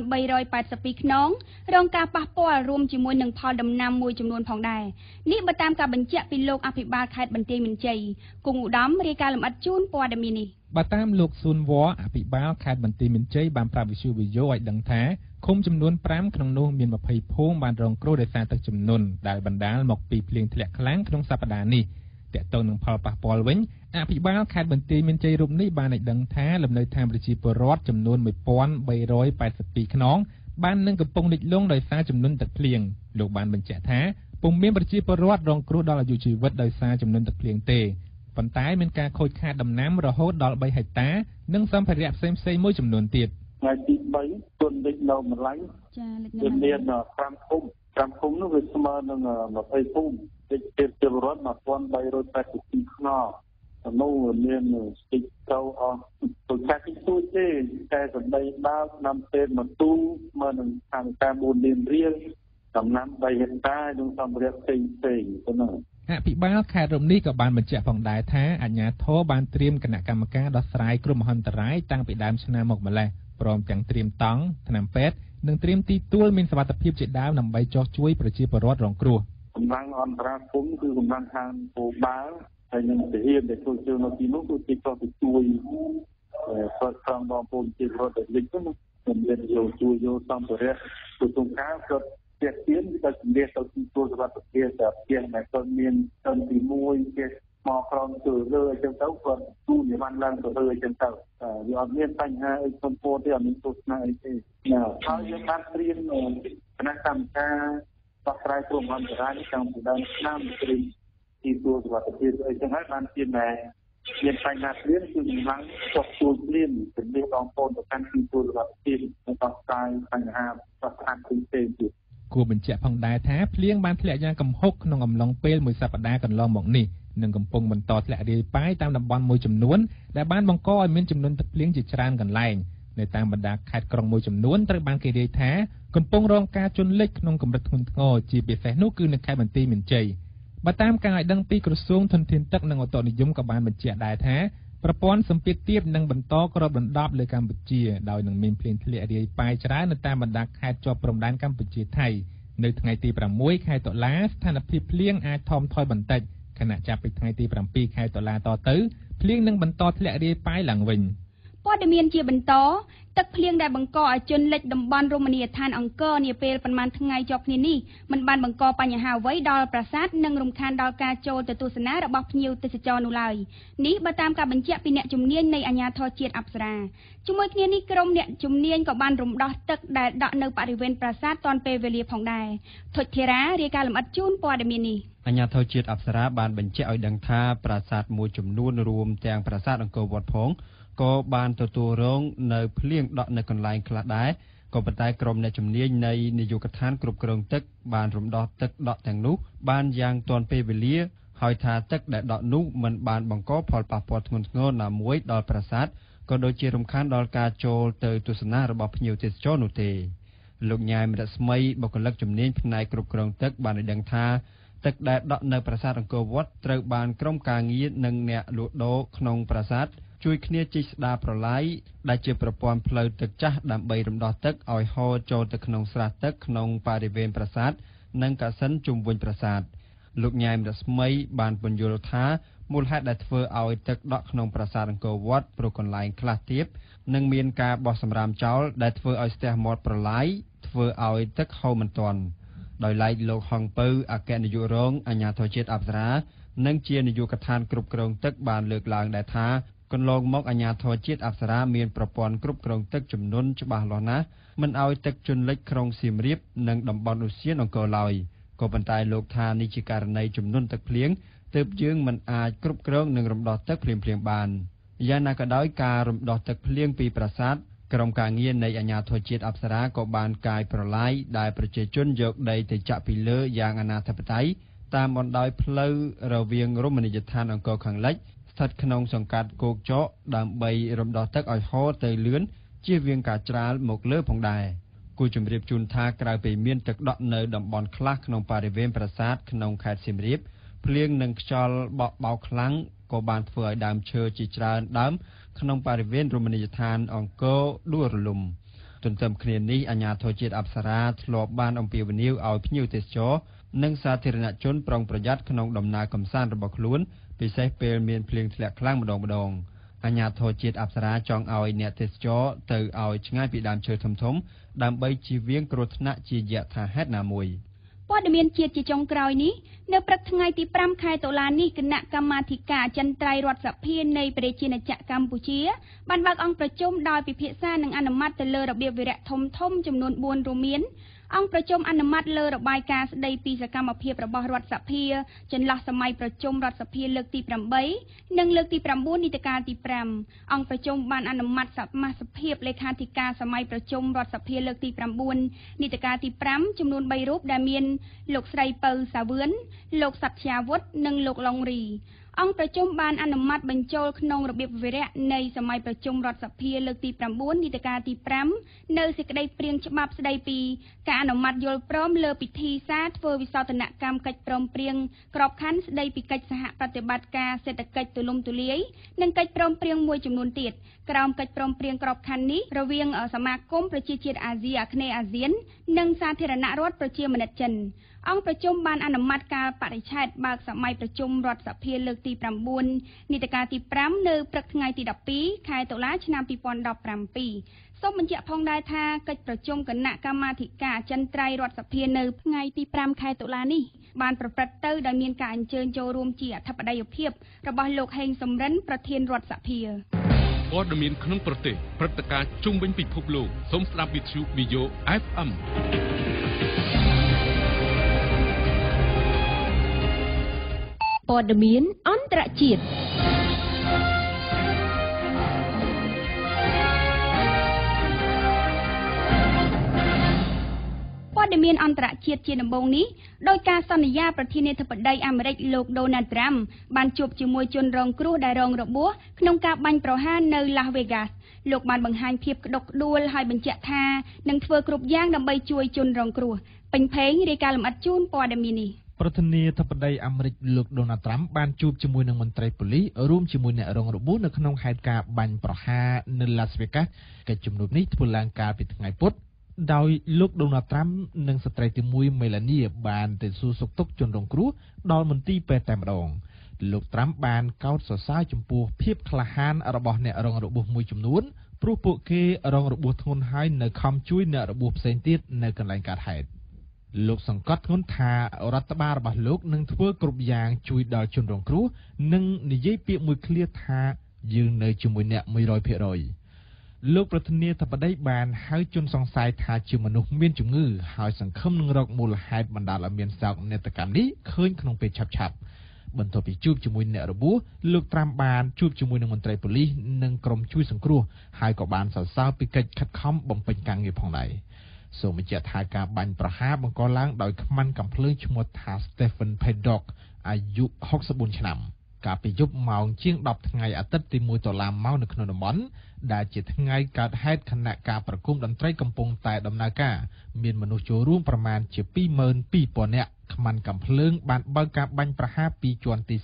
Speaker 1: 1382ខ្នងរងការប៉ះពាល់រួមជាមួយនឹងផលដំណាំមួយចំនួនផងដែរនេះបើតាមការបញ្ជាក់ពីលោកអភិបាលខេត្តបន្ទាយមានជ័យគង់ឧត្តមរាយការណ៍លម្អិតជូនព័ត៌មាននេះ
Speaker 7: បើតាមលោកស៊ុនវ៉អភិបាលខេត្តបន្ទាយមានជ័យបានប្រាប់វិទ្យុវីយ៉ូឲ្យដឹងថាឃុំចំនួន5ក្នុងនោះមាន20ភូមិបានរងគ្រោះដោយសារទឹកជំនន់ដែលបណ្ដាលមកពីភ្លៀងធ្លាក់ខ្លាំងក្នុងសប្តាហ៍នេះទាក់ទងនឹងផលប៉ះពាល់វិញអភិបាលខេត្តបន្ទាយមានជ័យរូបនេះបានឲ្យដឹងថាលំនៅឋានប្រជាពលរដ្ឋចំនួន1382ខ្នងបាននឹងកំពុងលិចលង់ដោយសារចំនួនទឹកភ្លៀងលោកបានបញ្ជាក់ថាពុំមានប្រជាពលរដ្ឋរងគ្រោះដល់អាយុជីវិតដោយសារចំនួនទឹកភ្លៀងទេប៉ុន្តែមានការខូចខាតដំណាំរហូតដល់3ហិកតានិងសម្ភារៈផ្សេងៗមួយចំនួនទៀត
Speaker 5: ថ្ងៃទី3ទុនលិចនៅម្លាញ់វាមាន5ភូមិនោះវាស្មើនឹង20ភូមិតិចទៀតពលរដ្ឋ1382ខ្នងនោះមានស្ទីកទៅអស់ទៅចាក់ទីទួយទេតែសម្ដីបើកនាំពេលមកទូមើលនឹងខាងការ4លានរៀលដំណាំ3ហិកតានិងសម្ភារៈផ្សេងៗទៅនោះ
Speaker 7: អភិបាលខេត្តរំនេះក៏បានបញ្ជាក់ផងដែរថាអាជ្ញាធរបានត្រៀមគណៈកម្មការដោះស្រាយគ្រោះមហន្តរាយតាំងពីដើមឆ្នាំមកម្ល៉េះព្រមទាំងត្រៀមតង់ថ្នាំពេទ្យនិងត្រៀមទីទួលមានសុវត្ថិភាពជាដើមដើម្បីចោះជួយប្រជាពលរដ្ឋរងគ្រោះ
Speaker 5: កម្លាំងអន្តរាគមន៍គឺកម្លាំងខាងពោបាលហើយនឹងទាហានដែលចូលជើងនៅទីនោះគឺទីចោះទៅជួយផ្សងបងប្អូនជាពលរដ្ឋដែលលិចនោះមិនមានជួយយកសម្ភារៈទៅទងការគាត់ជាទៀនទៅជំរាបទៅទីទួលសុវត្ថិភាពតែផ្ទះដែលគាត់មានតនទី1ជាមកក្រោមទៅលើអញ្ចឹងទៅគាត់ទូនិយាយឡើងទៅលើអញ្ចឹងទៅវាអត់មានបញ្ហាអីសំពោទេអត់មានទស្សនៈអីទេហើយយើងបានត្រៀមគណៈកម្មការដោះស្រាយគ្រោះមហន្តរាយនេះតាំងពីដើមឆ្នាំត្រៀមទីទួលសុវត្ថិភាពអីចឹងហើយបានជាដែរមានបញ្ហាព្រៀនគឺកម្លាំងចុះជួយព្រៀនជំរាបបងប្អូនទៅកាន់ទីទួលសុវត្ថិភាពនិងដោះស្រាយបញ្ហាប្រឆាំងផ្សេងៗទៀត
Speaker 7: គួរបញ្ជាក់ផងដែរថាភ្លៀងបានធ្លាក់យ៉ាងគំហុកក្នុងអំឡុងពេលមួយសប្តាហ៍កន្លងមកនេះនិងកំពុងបន្តធ្លាក់រាយប៉ាយតាមតំបន់មួយចំនួនដែលបានបង្កឲ្យមានចំនួនទឹកភ្លៀងជាច្រើនកន្លែងនៅតាមបណ្ដាខេត្តក្រុងមួយចំនួនត្រូវបានគេរាយថាកំពុងរងការជន់លិចក្នុងកម្រិតធ្ងន់ធ្ងរជាពិសេសនោះគឺនៅខេត្តបន្ទាយមានជ័យបើតាមការឲ្យដឹងពីក្រសួងធនធានទឹកនិងអូតូនិយមក៏បានបញ្ជាក់ដែរថាប្រព័ន្ធសម្ពាធទាបនឹងបន្តគ្របដណ្ដប់លើកម្ពុជាដោយនឹងមានភ្លៀងធ្លាក់រាយប៉ាយច្រើននៅតាមបណ្ដាខេត្តជាប់ព្រំដែនកម្ពុជាថៃនៅថ្ងៃទី6ខែតុលាស្ថានភាពភ្លៀងអាចថមថយបន្តិចខណៈចាប់ពីថ្ងៃទី7ខែតុលាតទៅភ្លៀងនឹងបន្តធ្លាក់រាយប៉ាយឡើងវិញ
Speaker 1: ព័ត៌មានជាបន្តទឹកភ្លៀងដែលបង្កឲ្យជនលិចតំបន់រមណីយដ្ឋានអង្គរនាពេលប្រមាណថ្ងៃជាប់គ្នានេះមិនបានបង្កបញ្ហាអ្វីដល់ប្រាសាទនិងរំខានដល់ការចូលទៅទស្សនារបស់ភ្ញៀវទេសចរនោះឡើយនេះបើតាមការបញ្ជាក់ពីអ្នកជំនាញនៃអាជ្ញាធរជាតិអប្សរាជាមួយគ្នានេះក្រុមអ្នកជំនាញក៏បានរំដោះទឹកដែលដក់នៅបរិវេណប្រាសាទទាន់ពេលវេលាផងដែរធុចធារារាយការណ៍លម្អិតជូនព័ត៌មាននេះ
Speaker 8: អាជ្ញាធរជាតិអប្សរាបានបញ្ជាក់ឲ្យដឹងថាប្រាសាទមួយចំនួនរួមទាំងប្រាសាទអង្គរវត្តផងក៏បានទទួលរងនៅភ្លៀងដក់នៅកន្លែងខ្លះដែរក៏ប៉ុន្តែក្រុមអ្នកជំនាញនៃនាយកដ្ឋានគ្រប់គ្រងទឹកបានរំដោះទឹកដក់ទាំងនោះបានយ៉ាងទាន់ពេលវេលាហើយថាទឹកដែលដក់នោះមិនបានបង្កផលប៉ះពាល់ធ្ងន់ធ្ងរណាមួយដល់ប្រាសាទក៏ដូចជារំខានដល់ការចូលទៅទស្សនារបស់ភ្ញៀវទេសចរនោះទេលោកញ៉ែមរស្មីបុគ្គលិកជំនាញផ្នែកគ្រប់គ្រងទឹកបានឲ្យដឹងថាទឹកដែលដក់នៅប្រាសាទអង្គរវត្តត្រូវបានក្រុមការងារនិងអ្នកលក់ដូរក្នុងប្រាសាទជួយគ្នាជីកស្ដារប្រឡាយដែលជាប្រព័ន្ធផ្លូវទឹកចាស់ដើម្បីរំដោះទឹកឲ្យហូរចូលទៅក្នុងស្រះទឹកក្នុងបរិវេណប្រាសាទនិងកសិនជុំវិញប្រាសាទលោកញ៉ែមរស្មីបានពន្យល់ថាមូលហេតុដែលធ្វើឲ្យទឹកដក់ក្នុងប្រាសាទអង្គរវត្តព្រោះកន្លែងខ្លះទៀតនឹងមានការបោះសម្រាមចោលដែលធ្វើឲ្យស្ទះមាត់ប្រឡាយធ្វើឲ្យទឹកហូរមិនទាន់ដោយឡែកលោកហងពៅអគ្គនាយករងអាជ្ញាធរជាតិអប្សរានិងជានាយកដ្ឋានគ្រប់គ្រងទឹកបានលើកឡើងដែរថាកន្លងមកអាជ្ញាធរជាតិអប្សរាមានប្រព័ន្ធគ្រប់គ្រងទឹកចំនួនច្បាស់លាស់ណាស់មិនឲ្យទឹកជន់លិចក្រុងសៀមរាបនិងតំបន់ឧទ្យានអង្គរឡើយក៏ប៉ុន្តែលោកថានេះជាករណីចំនួនទឹកភ្លៀងទើបយើងមិនអាចគ្រប់គ្រងនិងរំដោះទឹកភ្លាមៗបានយ៉ាងណាក៏ដោយការរំដោះទឹកភ្លៀងពីប្រាសាទក្រុមការងារនៃអាជ្ញាធរជាតិអប្សរាក៏បានកាយប្រឡាយដែលប្រជាជនយកដីទៅចាក់ពីលើយ៉ាងអនាធិបតេយ្យតាមបណ្ដោយផ្លូវរវាងរមណីយដ្ឋានអង្គរខាងលិចស្ថិតក្នុងសង្កាត់គោកចកដើម្បីរំដោះទឹកឲ្យហូរទៅលឿនជៀសវាងការច្រាលមកលើផងដែរគូជំរាបជូនថាក្រៅពីមានទឹកដក់នៅតំបន់ខ្លះក្នុងបរិវេណប្រាសាទក្នុងខេត្តសៀមរាបភ្លៀងនិងខ្យល់បក់បោកខ្លាំងក៏បានធ្វើឲ្យដើមឈើជាច្រើនដើមក្នុងបរិវេណរមណីយដ្ឋានអង្គរដួលរលំទន្ទឹមគ្នានេះអាជ្ញាធរជាតិអប្សរាធ្លាប់បានអំពាវនាវឲ្យភ្ញៀវទេសចរនិងសាធារណជនប្រុងប្រយ័ត្នក្នុងដំណើរកម្សាន្តរបស់ខ្លួនពិសេសពេលមានភ្លៀងធ្លាក់ខ្លាំងម្ដងអាជ្ញាធរជាតិអប្សរាចង់ឲ្យអ្នកទេសចរទៅឲ្យឆ្ងាយពីដើមឈើធំៗដើម្បីជៀសវាងគ្រោះថ្នាក់ជាយថាហេតុណាមួយ
Speaker 1: ព័ត៌មានជាតិជាចុងក្រោយនេះនៅព្រឹកថ្ងៃទី5ខែតុលានេះគណៈកម្មាធិការអចិន្ត្រៃយ៍រដ្ឋសភានៃប្រជាណាចក្រកម្ពុជាបានបើកអង្គប្រជុំដោយពិភាក្សានិងអនុម័តទៅលើរបៀបវារៈធំចំនួន4រួមមានអង្គប្រជុំអនុម័តលើរបាយការណ៍ស្ដីពីសកម្មភាពរបស់រដ្ឋសភាចន្លោះសម័យប្រជុំរដ្ឋសភាលើកទី8និងលើកទី9នីតិកាលទី5អង្គប្រជុំបានអនុម័តសមាជិកលេខាធិការសម័យប្រជុំរដ្ឋសភាលើកទី9នីតិកាលទី5ចំនួន3រូបដែលមានលោកស្រីពៅសាវឿនលោកសត្យាវុធនិងលោកឡុងរីអង្គប្រជុំបានអនុម័តបញ្ចូលក្នុងរបៀបវារៈនៃសម័យប្រជុំរដ្ឋសភាលើកទី9នីតិកាលទី5នៅសេចក្តីព្រាងច្បាប់ស្តីពីការអនុម័តយល់ព្រមលើពិធីសារធ្វើវិសោធនកម្មកិច្ចព្រមព្រៀងក្របខ័ណ្ឌស្តីពីកិច្ចសហប្រតិបត្តិការសេដ្ឋកិច្ចទូលំទូលាយនិងកិច្ចព្រមព្រៀងមួយចំនួនទៀតក្រោមកិច្ចព្រមព្រៀងក្របខ័ណ្ឌនេះរវាងសមាគមប្រជាជាតិអាស៊ីអាគ្នេយ៍អាស៊ាននិងសាធារណរដ្ឋប្រជាមានិតចិនអង្គប្រជុំបានអនុម័តការបរិច្ឆេទបើកសម័យប្រជុំរដ្ឋសភាលើកទី9នីតិកាលទី5នៅព្រឹកថ្ងៃទី12ខែតុលាឆ្នាំ2017សូមបញ្ជាក់ផងដែរថាកិច្ចប្រជុំគណៈកម្មាធិការអចិន្ត្រៃយ៍រដ្ឋសភានៅថ្ងៃទី5ខែតុលានេះបានប្រព្រឹត្តទៅដោយមានការអញ្ជើញចូលរួមជាអធិបតីភាពរបស់លោកហេងសំរិនប្រធានរដ្ឋសភា
Speaker 6: ព័ត៌មានក្នុងប្រទេសព្រឹត្តិការណ៍ជុំវិញពិភពលោកសូមស្ដាប់វិទ្យុ VO FM
Speaker 3: ព័ត៌មានអន្តរជាតិ
Speaker 1: ព័ត៌មានអន្តរជាតិជាដំបូងនេះដោយការសន្យាប្រធានាធិបតីអាមេរិកលោក Donald Trump បានជួបជាមួយជនរងគ្រោះដែលរងរបួសក្នុងការបាញ់ប្រហារនៅ Las Vegas លោកបានបង្ហាញភាពក្តុកក្តួលហើយបញ្ជាក់ថានឹងធ្វើគ្រប់យ៉ាងដើម្បីជួយជនរងគ្រោះពេញភេងរាយការណ៍លម្អិតជូនព័ត៌មាននេះ
Speaker 9: ប្រធានាធិបតីអាមេរិកលោកដូណាល់ត្រាំបានជួបជាមួយនឹងមន្ត្រីប៉ូលីសរួមជាមួយអ្នករងរបួសនៅក្នុងហេតុការណ៍បាញ់ប្រហារនៅ Las Vegas កិច្ចជំនុំនេះធ្វើឡើងកាលពីថ្ងៃពុធដោយលោកដូណាល់ត្រាំនិងស្ត្រីទី1មេឡានីបានទៅសួរសុខទុក្ខជនរងគ្រោះដល់មន្ទីរពេទ្យតែម្ដងលោកត្រាំបានកោតសរសើរចំពោះភាពក្លាហានរបស់អ្នករងរបួសមួយចំនួនព្រោះពួកគេរងរបួសធ្ងន់ហើយនៅខំជួយអ្នករបួសផ្សេងទៀតនៅកន្លែងកើតហេតុលោកសង្កត់ធ្ងន់ថារដ្ឋបាលរបស់លោកនឹងធ្វើគ្រប់យ៉ាងជួយដល់ជនរងគ្រោះនិងនិយាយពាក្យមួយឃ្លាថាយើងនៅជាមួយអ្នក 100% លោកប្រធានាធិបតីបានហៅជនសង្ស័យថាជាមនុស្សមានជំងឺហើយសង្ឃឹមនឹងរកមូលហេតុបណ្ដាលឲ្យមានសោកនាដកម្មនេះឃើញក្នុងពេលឆាប់ៗបន្ទាប់ពីជួបជាមួយអ្នករបួសលោកត្រាំបានជួបជាមួយនឹងមន្ត្រីប៉ូលីសនិងក្រុមជួយសង្គ្រោះហើយក៏បានសរសើរពីកិច្ចខិតខំបំពេញការងារផងដែរសូមបញ្ជាក់ថាការបាញ់ប្រហារបង្កឡើងដោយខ្មាន់កាំភ្លើងឈ្មោះថា Stephen Paddock អាយុ64ឆ្នាំកាលពីយប់ម៉ោងជាង10ថ្ងៃអាទិត្យទី1តុលាម៉ោងនៅក្នុងតំបន់ដែលជាថ្ងៃកើតហេតុគណៈការប្រគំតន្ត្រីកំពុងតែដំណើរការមានមនុស្សចូលរួមប្រមាណជា 22,000 នាក់ខ្មាន់កាំភ្លើងបានបើកការបាញ់ប្រហារពីជាន់ទី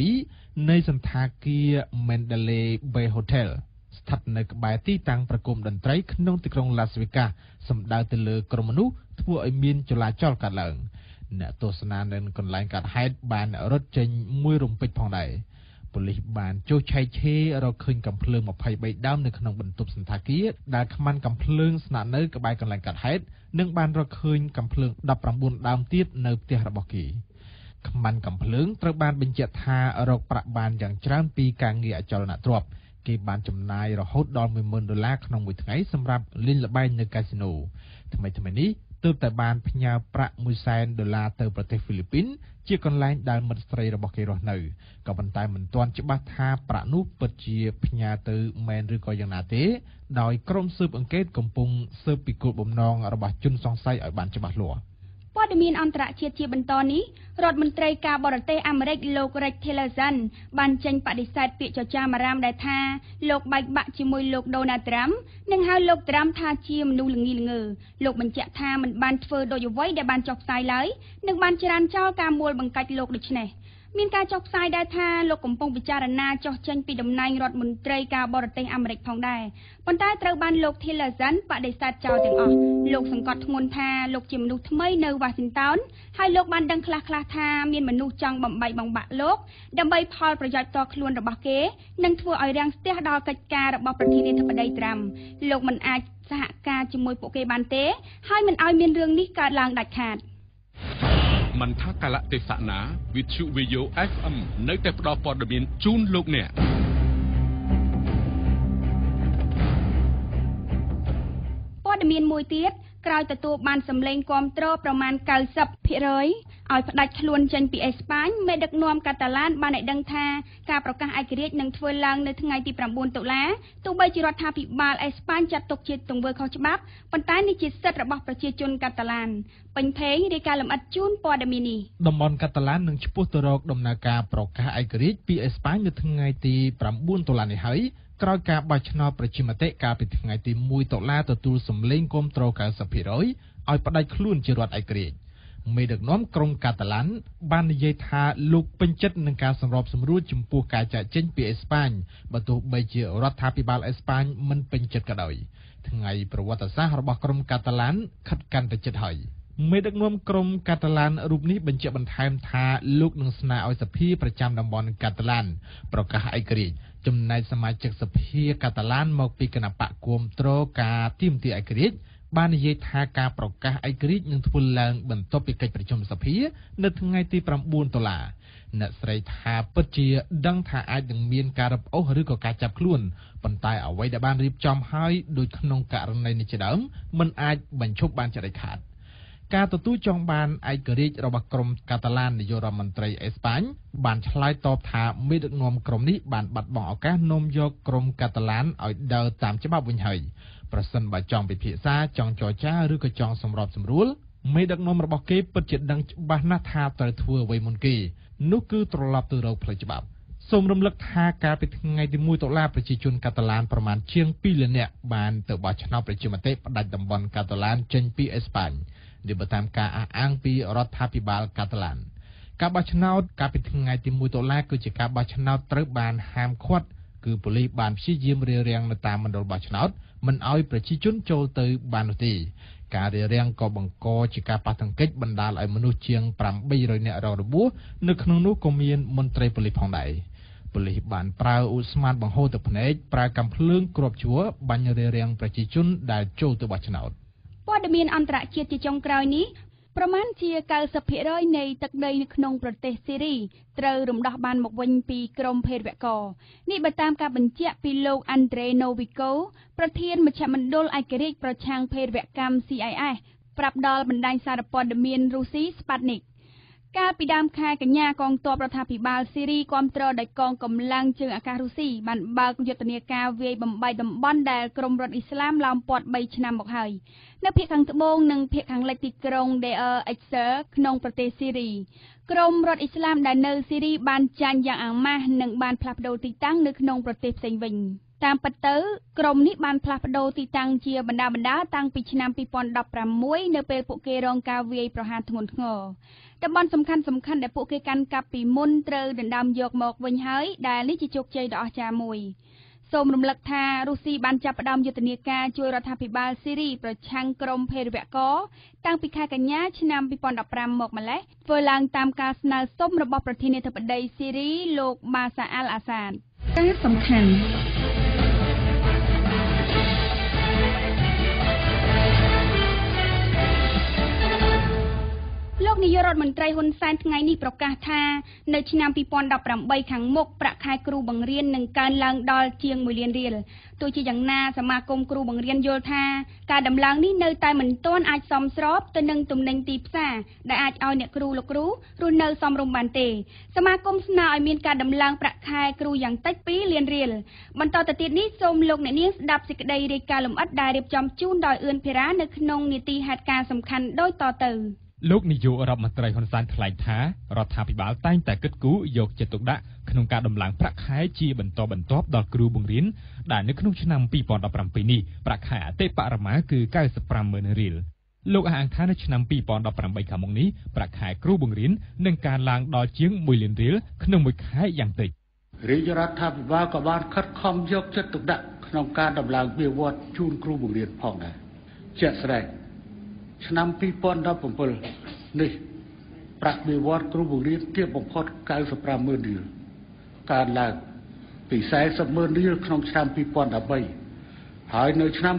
Speaker 9: 32នៃសន្តាគារ Mandalay Bay Hotel ស្ថិតនៅក្បែរទីតាំងប្រគំតន្ត្រីក្នុងទីក្រុង Las Vegas សម្ដៅទៅលើក្រុមមនុស្សធ្វើឲ្យមានចលាចលកើតឡើងអ្នកទស្សនានៅកន្លែងកើតហេតុបានរត់ចេញមួយរំពេចផងដែរប៉ូលីសបានចុះឆែកឆេររកឃើញកាំភ្លើង23ដើមនៅក្នុងបន្ទប់សន្តាគារដែលខ្មាន់កាំភ្លើងស្នាក់នៅក្បែរកន្លែងកើតហេតុនិងបានរកឃើញកាំភ្លើង19ដើមទៀតនៅផ្ទះរបស់គេខ្មាន់កាំភ្លើងត្រូវបានបញ្ជាក់ថារកប្រាក់បានយ៉ាងច្រើនពីការងារអចលនទ្រព្យគេបានចំណាយរហូតដល់$10,000ក្នុងមួយថ្ងៃសម្រាប់លេងល្បែងនៅកាស៊ីណូថ្មីៗនេះទើបតែបានផ្ញើប្រាក់$100,000ទៅប្រទេសហ្វីលីពីនជាកន្លែងដែលមិត្តស្រីរបស់គេរស់នៅក៏ប៉ុន្តែមិនទាន់ច្បាស់ថាប្រាក់នោះពិតជាផ្ញើទៅមែនឬក៏យ៉ាងណាទេដោយក្រុមស៊ើបអង្កេតកំពុងស៊ើបពីគោលបំណងរបស់ជនសង្ស័យឲ្យបានច្បាស់លាស់
Speaker 1: ព័ត៌មានអន្តរជាតិជាបន្តនេះរដ្ឋមន្ត្រីការបរទេសអាមេរិកលោក Rex Tillerson បានចេញបដិសេធពាក្យចចាមអារាមដែលថាលោកបែកបាក់ជាមួយលោក Donald Trump និងហៅលោក Trump ថាជាមនុស្សល្ងីល្ងើលោកបញ្ជាក់ថាមិនបានធ្វើដូចអ្វីដែលបានចុះផ្សាយឡើយនិងបានច្រានចោលការមួលបង្កាច់លោកដូចនេះមានការចុះផ្សាយដែរថាលោកកំពុងពិចារណាចុះចេញពីតំណែងរដ្ឋមន្ត្រីការបរទេសអាមេរិកផងដែរប៉ុន្តែត្រូវបានលោក Tillerson បដិសេធចោលទាំងអស់លោកសង្កត់ធ្ងន់ថាលោកជាមនុស្សថ្មីនៅ Washington ហើយលោកបានដឹងខ្លះៗថាមានមនុស្សចង់បំបែកបំបាក់លោកដើម្បីផលប្រយោជន៍ផ្ទាល់ខ្លួនរបស់គេនិងធ្វើឲ្យរាំងស្ទះដល់កិច្ចការរបស់ប្រធានាធិបតី Trump លោកមិនអាចសហការជាមួយពួកគេបានទេហើយមិនឲ្យមានរឿងនេះកើតឡើងដាច់ខាត
Speaker 6: មិនថាកាលៈទេសៈណាវិទ្យុ VO FM នៅតែផ្ដល់ព័ត៌មានជូនលោកអ្នក
Speaker 1: ព័ត៌មានមួយទៀតក្រោយទទួលបានសម្លេងគាំទ្រប្រមាណ 90% ឲ្យផ្ដាច់ខ្លួនចេញពីអេស្ប៉ាញមេដឹកនាំកាតាឡានបានឲ្យដឹងថាការប្រកាសឯករាជ្យនឹងធ្វើឡើងនៅថ្ងៃទី9តុលាទោះបីជារដ្ឋាភិបាលអេស្ប៉ាញចាត់ទុកជាទង្វើខុសច្បាប់ប៉ុន្តែនេះជាសិទ្ធិរបស់ប្រជាជនកាតាឡានពេញភេងរាយការណ៍លម្អិតជូនព័ត៌មាននេះ
Speaker 9: តំបន់កាតាឡាននឹងឈ្មោះទៅរកដំណើរការប្រកាសឯករាជ្យពីអេស្ប៉ាញនៅថ្ងៃទី9តុលានេះហើយក្រោយការបោះឆ្នោតប្រជាមតិកាលពីថ្ងៃទី1តុលាទទួលសម្លេងគាំទ្រ 90% ឲ្យផ្ដាច់ខ្លួនជារដ្ឋឯករាជ្យមេដឹកនាំក្រុងកាតាឡានបាននិយាយថាលោកពេញចិត្តនឹងការសម្របសម្រួលចំពោះការចាកចេញពីអេស្ប៉ាញបើទោះបីជារដ្ឋាភិបាលអេស្ប៉ាញមិនពេញចិត្តក៏ដោយថ្ងៃប្រវត្តិសាស្ត្ររបស់ក្រុងកាតាឡានខិតកាន់តែជិតហើយមេដឹកនាំក្រុងកាតាឡានរូបនេះបញ្ជាក់បន្ថែមថាលោកនឹងស្នើឲ្យសភាប្រចាំតំបន់កាតាឡានប្រកាសឯករាជ្យចំណែកសមាជិកសភាកាតាឡានមកពីគណបក្សគាំទ្រការទាមទារឯករាជ្យបាននិយាយថាការប្រកាសឯករាជ្យនឹងធ្វើឡើងបន្ទាប់ពីកិច្ចប្រជុំសភានៅថ្ងៃទី9តុលាអ្នកស្រីថាពិតជាដឹងថាអាចនឹងមានការរឹបអូសឬក៏ការចាប់ខ្លួនប៉ុន្តែអ្វីដែលបានរៀបចំហើយដូចក្នុងករណីនេះជាដើមមិនអាចបញ្ឈប់បានចរិតខាតការទទួលចង់បានឯករាជ្យរបស់ក្រុមកាតាឡាននាយករដ្ឋមន្ត្រីអេស្ប៉ាញបានឆ្លើយតបថាមេដឹកនាំក្រុមនេះបានបាត់បង់ឱកាសនាំយកក្រុមកាតាឡានឲ្យដើរតាមច្បាប់វិញហើយប្រសិនបើចង់ពិភាក្សាចង់ចរចាឬក៏ចង់សម្របសម្រួលមេដឹកនាំរបស់គេពិតជាដឹងច្បាស់ណាស់ថាត្រូវធ្វើអ្វីមុនគេនោះគឺត្រឡប់ទៅរកផ្លូវច្បាប់សូមរំលឹកថាកាលពីថ្ងៃទី1តុលាប្រជាជនកាតាឡានប្រមាណជាង2លាននាក់បានទៅបោះឆ្នោតប្រជាមតិផ្ដាច់តំបន់កាតាឡានចេញពីអេស្ប៉ាញនេះបើតាមការអះអាងពីរដ្ឋាភិបាលកាតាឡានការបោះឆ្នោតកាលពីថ្ងៃទី1តុលាគឺជាការបោះឆ្នោតត្រូវបានហាមឃាត់គឺប៉ូលីសបានព្យាយាមរារាំងនៅតាមមណ្ឌលបោះឆ្នោតមិនឲ្យប្រជាជនចូលទៅបាននោះទេការរារាំងក៏បង្កជាការប៉ះទង្គិចបណ្ដាលឲ្យមនុស្សជាង800នាក់រងរបួសនៅក្នុងនោះក៏មានមន្ត្រីប៉ូលីសផងដែរប៉ូលីសបានប្រើឧស្ម័នបង្ហូរទឹកភ្នែកប្រើកាំភ្លើងគ្រាប់ឈួរបាញ់រារាំងប្រជាជនដែលចូលទៅបោះឆ្នោត
Speaker 1: ព័ត៌មានអន្តរជាតិជាចុងក្រោយនេះប្រមាណជា 90% នៃទឹកដីនៅក្នុងប្រទេសស៊ីរីត្រូវរំដោះបានមកវិញពីក្រុមភេរវករនេះបើតាមការបញ្ជាក់ពីលោក Andrei Noviko ប្រធានមជ្ឈមណ្ឌលឯករាជ្យប្រឆាំងភេរវកម្ម CIS ប្រាប់ដល់បណ្ដាញសារព័ត៌មានរុស្ស៊ី Sputnik កាលពីដើមខែកញ្ញាកងទ័ពរដ្ឋាភិបាលស៊ីរីគាំទ្រដោយកងកម្លាំងជើងអាកាសរុស្ស៊ីបានបើកយុទ្ធនាការវាយបំបែកតំបន់ដែលក្រុមរដ្ឋអ៊ីស្លាមឡោមព័ទ្ធ3ឆ្នាំមកហើយនៅភាគខាងត្បូងនិងភាគខាងលិចទីក្រុង Deir Ezzor ក្នុងប្រទេសស៊ីរីក្រុមរដ្ឋអ៊ីស្លាមដែលនៅស៊ីរីបានចាញ់យ៉ាងអាម៉ាស់និងបានផ្លាស់ប្ដូរទីតាំងនៅក្នុងប្រទេសផ្សេងវិញតាមពិតទៅក្រុមនេះបានផ្លាស់ប្ដូរទីតាំងជាបណ្ដាតាំងពីឆ្នាំ2016នៅពេលពួកគេរងការវាយប្រហារធ្ងន់ធ្ងរតំបន់សំខាន់ដែលពួកគេកាន់កាប់ពីមុនត្រូវដណ្ដើមយកមកវិញហើយដែលនេះជាជោគជ័យដ៏អស្ចារ្យមួយសូមរំលឹកថារុស្ស៊ីបានចាប់ផ្ដើមយុទ្ធនាការជួយរដ្ឋាភិបាលស៊ីរីប្រឆាំងក្រុមភេរវករតាំងពីខែកញ្ញាឆ្នាំ2015មកម្លេះធ្វើឡើងតាមការស្នើសុំរបស់ប្រធានាធិបតីស៊ីរីលោកបាសាអល់អាសាដការសំខាន់លោកនាយករដ្ឋមន្ត្រីហ៊ុនសែនថ្ងៃនេះប្រកាសថានៅឆ្នាំ2018ខាងមុខប្រាក់ខែគ្រូបង្រៀននឹងកើនឡើងដល់ជាង1លានរៀលទោះជាយ៉ាងណាសមាគមគ្រូបង្រៀនយល់ថាការដំឡើងនេះនៅតែមិនទាន់អាចសមស្របទៅនឹងទំនិញទីផ្សារដែលអាចឲ្យអ្នកគ្រូលោកគ្រូរស់នៅសមរម្យបានទេសមាគមស្នើឲ្យមានការដំឡើងប្រាក់ខែគ្រូយ៉ាងតិច2លានរៀលបន្តទៅទៀតនេះសូមលោកអ្នកនាងស្ដាប់សេចក្តីរាយការណ៍លម្អិតដែលរៀបចំជូនដោយអឿនភារ៉ានៅក្នុងនីតិហេតុការណ៍សំខាន់ដូចតទៅ
Speaker 2: លោកនាយករដ្ឋមន្ត្រីហ៊ុនសែនថ្លែងថារដ្ឋាភិបាលតែងតែគិតគូរយកចិត្តទុកដាក់ក្នុងការដំឡើងប្រាក់ខែជាបន្តបន្ទាប់ដល់គ្រូបង្រៀនដែលនៅក្នុងឆ្នាំ2017នេះប្រាក់ខែអតិបរមាគឺ95,000រៀលលោកអះអាងថានៅឆ្នាំ2018ខាងមុខនេះប្រាក់ខែគ្រូបង្រៀននឹងកើនឡើងដល់ជាង1លានរៀលក្នុងមួយខែយ៉ាងតិច
Speaker 5: រាជរដ្ឋាភិបាលក៏បានខិតខំយកចិត្តទុកដាក់ក្នុងការដំឡើងវាវត្តជូនគ្រូបង្រៀនផងដែរជាក់ស្ដែងឆ្នាំ2017នេះប្រាក់បៀវត្សគ្រូបង្រៀនទាបបំផុត95,000រៀលកើនឡើងពី40,000រៀលក្នុងឆ្នាំ2013ហើយនៅឆ្នាំ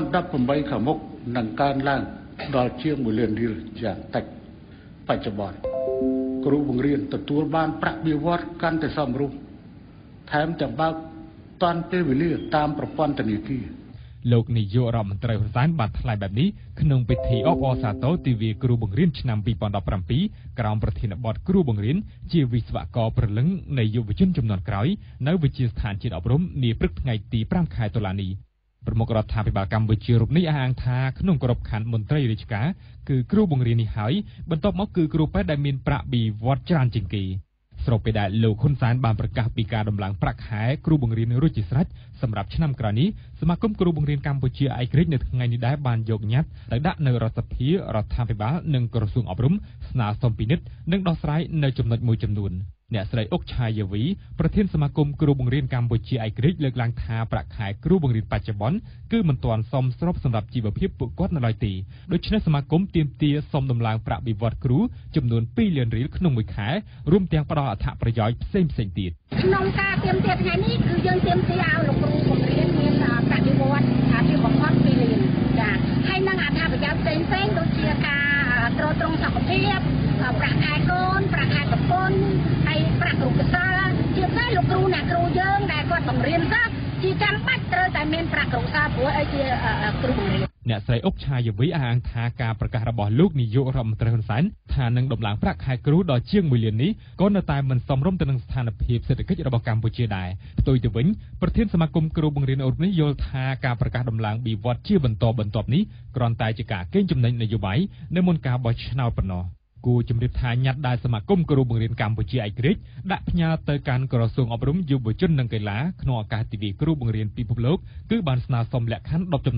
Speaker 5: 2018ខាងមុខនឹងកើនឡើងដល់ជាង1លានរៀលយ៉ាងតិចបច្ចុប្បន្នគ្រូបង្រៀនទទួលបានប្រាក់បៀវត្សកាន់តែសមរម្យថែមទាំងបើកតាន់ពេលវេលាតាមប្រព័ន្ធធនាគារ
Speaker 2: លោកនាយករដ្ឋមន្ត្រីហ៊ុនសែនបានថ្លែងបែបនេះក្នុងពិធីអបអរសាទរទិវាគ្រូបង្រៀនឆ្នាំ2017ក្រោមប្រធានបទគ្រូបង្រៀនជាវិស្វករព្រលឹងនៃយុវជនជំនាន់ក្រោយនៅវិទ្យាស្ថានជាតិអប់រំនាព្រឹកថ្ងៃទី5ខែតុលានេះប្រមុខរដ្ឋាភិបាលកម្ពុជារូបនេះអះអាងថាក្នុងក្របខ័ណ្ឌមន្ត្រីរាជការគឺគ្រូបង្រៀននេះហើយបន្ទាប់មកគឺគ្រូពេទ្យដែលមានប្រាក់បៀវត្សច្រើនជាងគេស្របពេលដែលលោកហ៊ុនសែនបានប្រកាសពីការដំឡើងប្រាក់ខែគ្រូបង្រៀនរួចជាស្រេចសម្រាប់ឆ្នាំក្រោយនេះសមាគមគ្រូបង្រៀនកម្ពុជាឯករាជ្យនៅថ្ងៃនេះដែរបានយកញត្តិទៅដាក់នៅរដ្ឋសភារដ្ឋាភិបាលនិងក្រសួងអប់រំស្នើសុំពិនិត្យនិងដោះស្រាយនៅចំណុចមួយចំនួនអ្នកស្រីអុកឆាយាវីប្រធានសមាគមគ្រូបង្រៀនកម្ពុជាឯករាជ្យលើកឡើងថាប្រាក់ខែគ្រូបង្រៀនបច្ចុប្បន្នគឺមិនទាន់សមស្របសម្រាប់ជីវភាពពួកគាត់នៅឡើយទេដូច្នេះសមាគមទាមទារសុំដំឡើងប្រាក់បៀវត្សគ្រូចំនួន2លានរៀលក្នុងមួយខែរួមទាំងផ្ដល់អត្ថប្រយោជន៍ផ្សេងៗទៀត
Speaker 1: ក្នុងការទាមទារថ្ងៃនេះគឺយើងទាមទារឲ្យលោកគ្រូបង្រៀនមានប្រាក់បៀវត្សថាជាបំផុត2លានចាហើយនឹងអត្ថប្រយោជន៍ផ្សេងៗដូចជាការទ្រទ្រង់សុខភាពប្រាក់ខែកូនប្រាក់ខែប្រពន្ធហើយប្រាក់គ្រូកសាលជាផ្សេងលោកគ្រូអ្នកគ្រូយើងដែលគាត់បង្រៀនសិស្សជាចាំបាច់ត្រូវតែមានប្រាក់គ្រូសាលព្រោះអីជាគ្រូបង្រៀន
Speaker 2: អ្នកស្រីអុកឆាយាវីអះអាងថាការប្រកាសរបស់លោកនាយករដ្ឋមន្ត្រីហ៊ុនសែនថានឹងដំឡើងប្រាក់ខែគ្រូដល់ជាង1លាននេះក៏នៅតែមិនសមរម្យទៅនឹងស្ថានភាពសេដ្ឋកិច្ចរបស់កម្ពុជាដែរផ្ទុយទៅវិញប្រធានសមាគមគ្រូបង្រៀនរូបនេះយល់ថាការប្រកាសដំឡើងបៀវត្សជាបន្តបន្ទាប់នេះគ្រាន់តែជាការកេងចំណេញនយោបាយនៅមុនការបោះឆ្នោតប៉ុណ្ណោះគួរជំរាបថាញត្តិដែលសមាគមគ្រូបង្រៀនកម្ពុជាឯករាជ្យដាក់ផ្ញើទៅកាន់ក្រសួងអប់រំយុវជននិងកីឡាក្នុងឱកាសទិវាគ្រូបង្រៀនពិភពលោកគឺបានស្នើសុំលក្ខខណ្ឌ10ចំណុច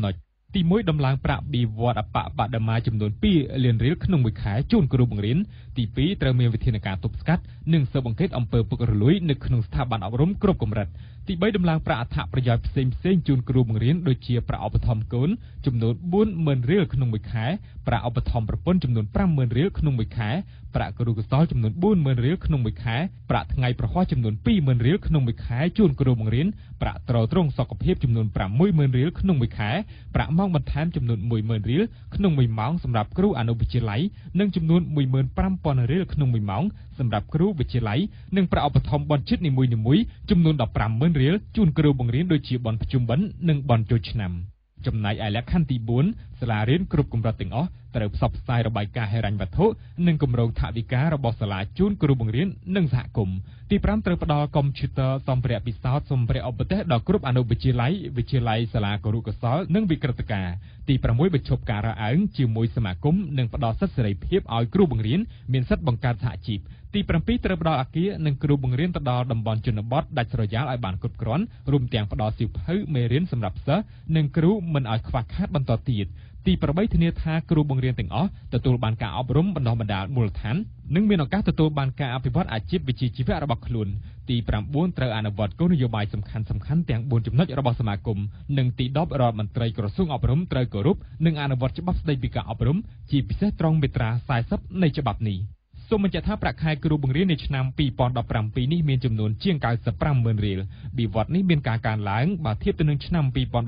Speaker 2: ទី1ដំឡើងប្រាក់បៀវត្សអបបដមាចំនួន2លានរៀលក្នុងមួយខែជូនគ្រូបង្រៀនទី2ត្រូវមានវិធានការទប់ស្កាត់និងស៊ើបអង្កេតអំពើពុករលួយនៅក្នុងស្ថាប័នអប់រំគ្រប់កម្រិតទី3ដំឡើងប្រាក់អត្ថប្រយោជន៍ផ្សេងៗជូនគ្រូបង្រៀនដូចជាប្រាក់ឧបត្ថម្ភកូនចំនួន40000រៀលក្នុងមួយខែប្រាក់ឧបត្ថម្ភប្រពន្ធចំនួន50000រៀលក្នុងមួយខែប្រាក់គ្រូកសលចំនួន40000រៀលក្នុងមួយខែប្រាក់ថ្ងៃប្រហោះចំនួន20000រៀលក្នុងមួយខែជូនគ្រូបង្រៀនប្រាក់ទ្រង់សុខភាពចំនួន60000រៀលក្នុងមួយខែប្រាក់ម៉ោងបន្ថែមចំនួន10000រៀលក្នុងមួយម៉ោងសម្រាប់គ្រូអនុវិទ្យាល័យនិងចំនួន15000រៀលក្នុងមួយម៉ោងសម្រាប់គ្រូវិទ្យាល័យនិងប្រាក់ឧបត្ថម្ភប័ណ្ណជាតិនីមួយៗចំនួន150,000រៀលជូនគ្រូបង្រៀនដូចជាប័ណ្ណប្រជុំបិណ្ឌនិងប័ណ្ណចូលឆ្នាំចំណែកឯលក្ខខណ្ឌទី4សាលារៀនគ្រប់កម្រិតទាំងអស់ត្រូវផ្សព្វផ្សាយរបាយការណ៍ហិរញ្ញវត្ថុនិងគម្រោងថវិការបស់សាលាជូនគ្រូបង្រៀននិងសហគមន៍ទី5ត្រូវផ្ដល់កុំព្យូទ័រសម្ភារៈពិសោធន៍សម្ភារៈឧបទេសដល់គ្រប់អនុវិទ្យាល័យវិទ្យាល័យសាលាគរុកោសល្យនិងវិក្រិតការទី6បញ្ឈប់ការរើសអើងជាមួយសមាគមនិងផ្ដល់សិទ្ធិសេរីភាពឲ្យគ្រូបង្រៀនមានសិទ្ធិបង្កើតសហជីពទី7ត្រូវផ្ដល់អគារនិងគ្រូបង្រៀនទៅដល់តំបន់ជនបទដាច់ស្រយាលឲ្យបានគ្រប់គ្រាន់រួមទាំងផ្ដល់សៀវភៅមេរៀនសម្រាប់សិស្សនិងគ្រូមិនឲ្យខ្វះខាតបន្តទៀតទី8ធានាថាគ្រូបង្រៀនទាំងអស់ទទួលបានការអប់រំបណ្ដុះបណ្ដាលមូលដ្ឋាននិងមានឱកាសទទួលបានការអភិវឌ្ឍអាជីពវិជ្ជាជីវៈរបស់ខ្លួនទី9ត្រូវអនុវត្តគោលនយោបាយសំខាន់ៗទាំង4ចំណុចរបស់សមាគមនិងទី10រដ្ឋមន្ត្រីក្រសួងអប់រំត្រូវគោរពនិងអនុវត្តច្បាប់ស្តីពីការអប់រំជាពិសេសត្រង់មាត្រា40នៃច្បាប់នេះសូមបញ្ជាក់ថាប្រាក់ខែគ្រូបង្រៀននៅឆ្នាំ2017នេះមានចំនួនជាង950,000រៀលវិវត្តនេះមានការកើនឡើងបើធៀបទៅនឹងឆ្នាំ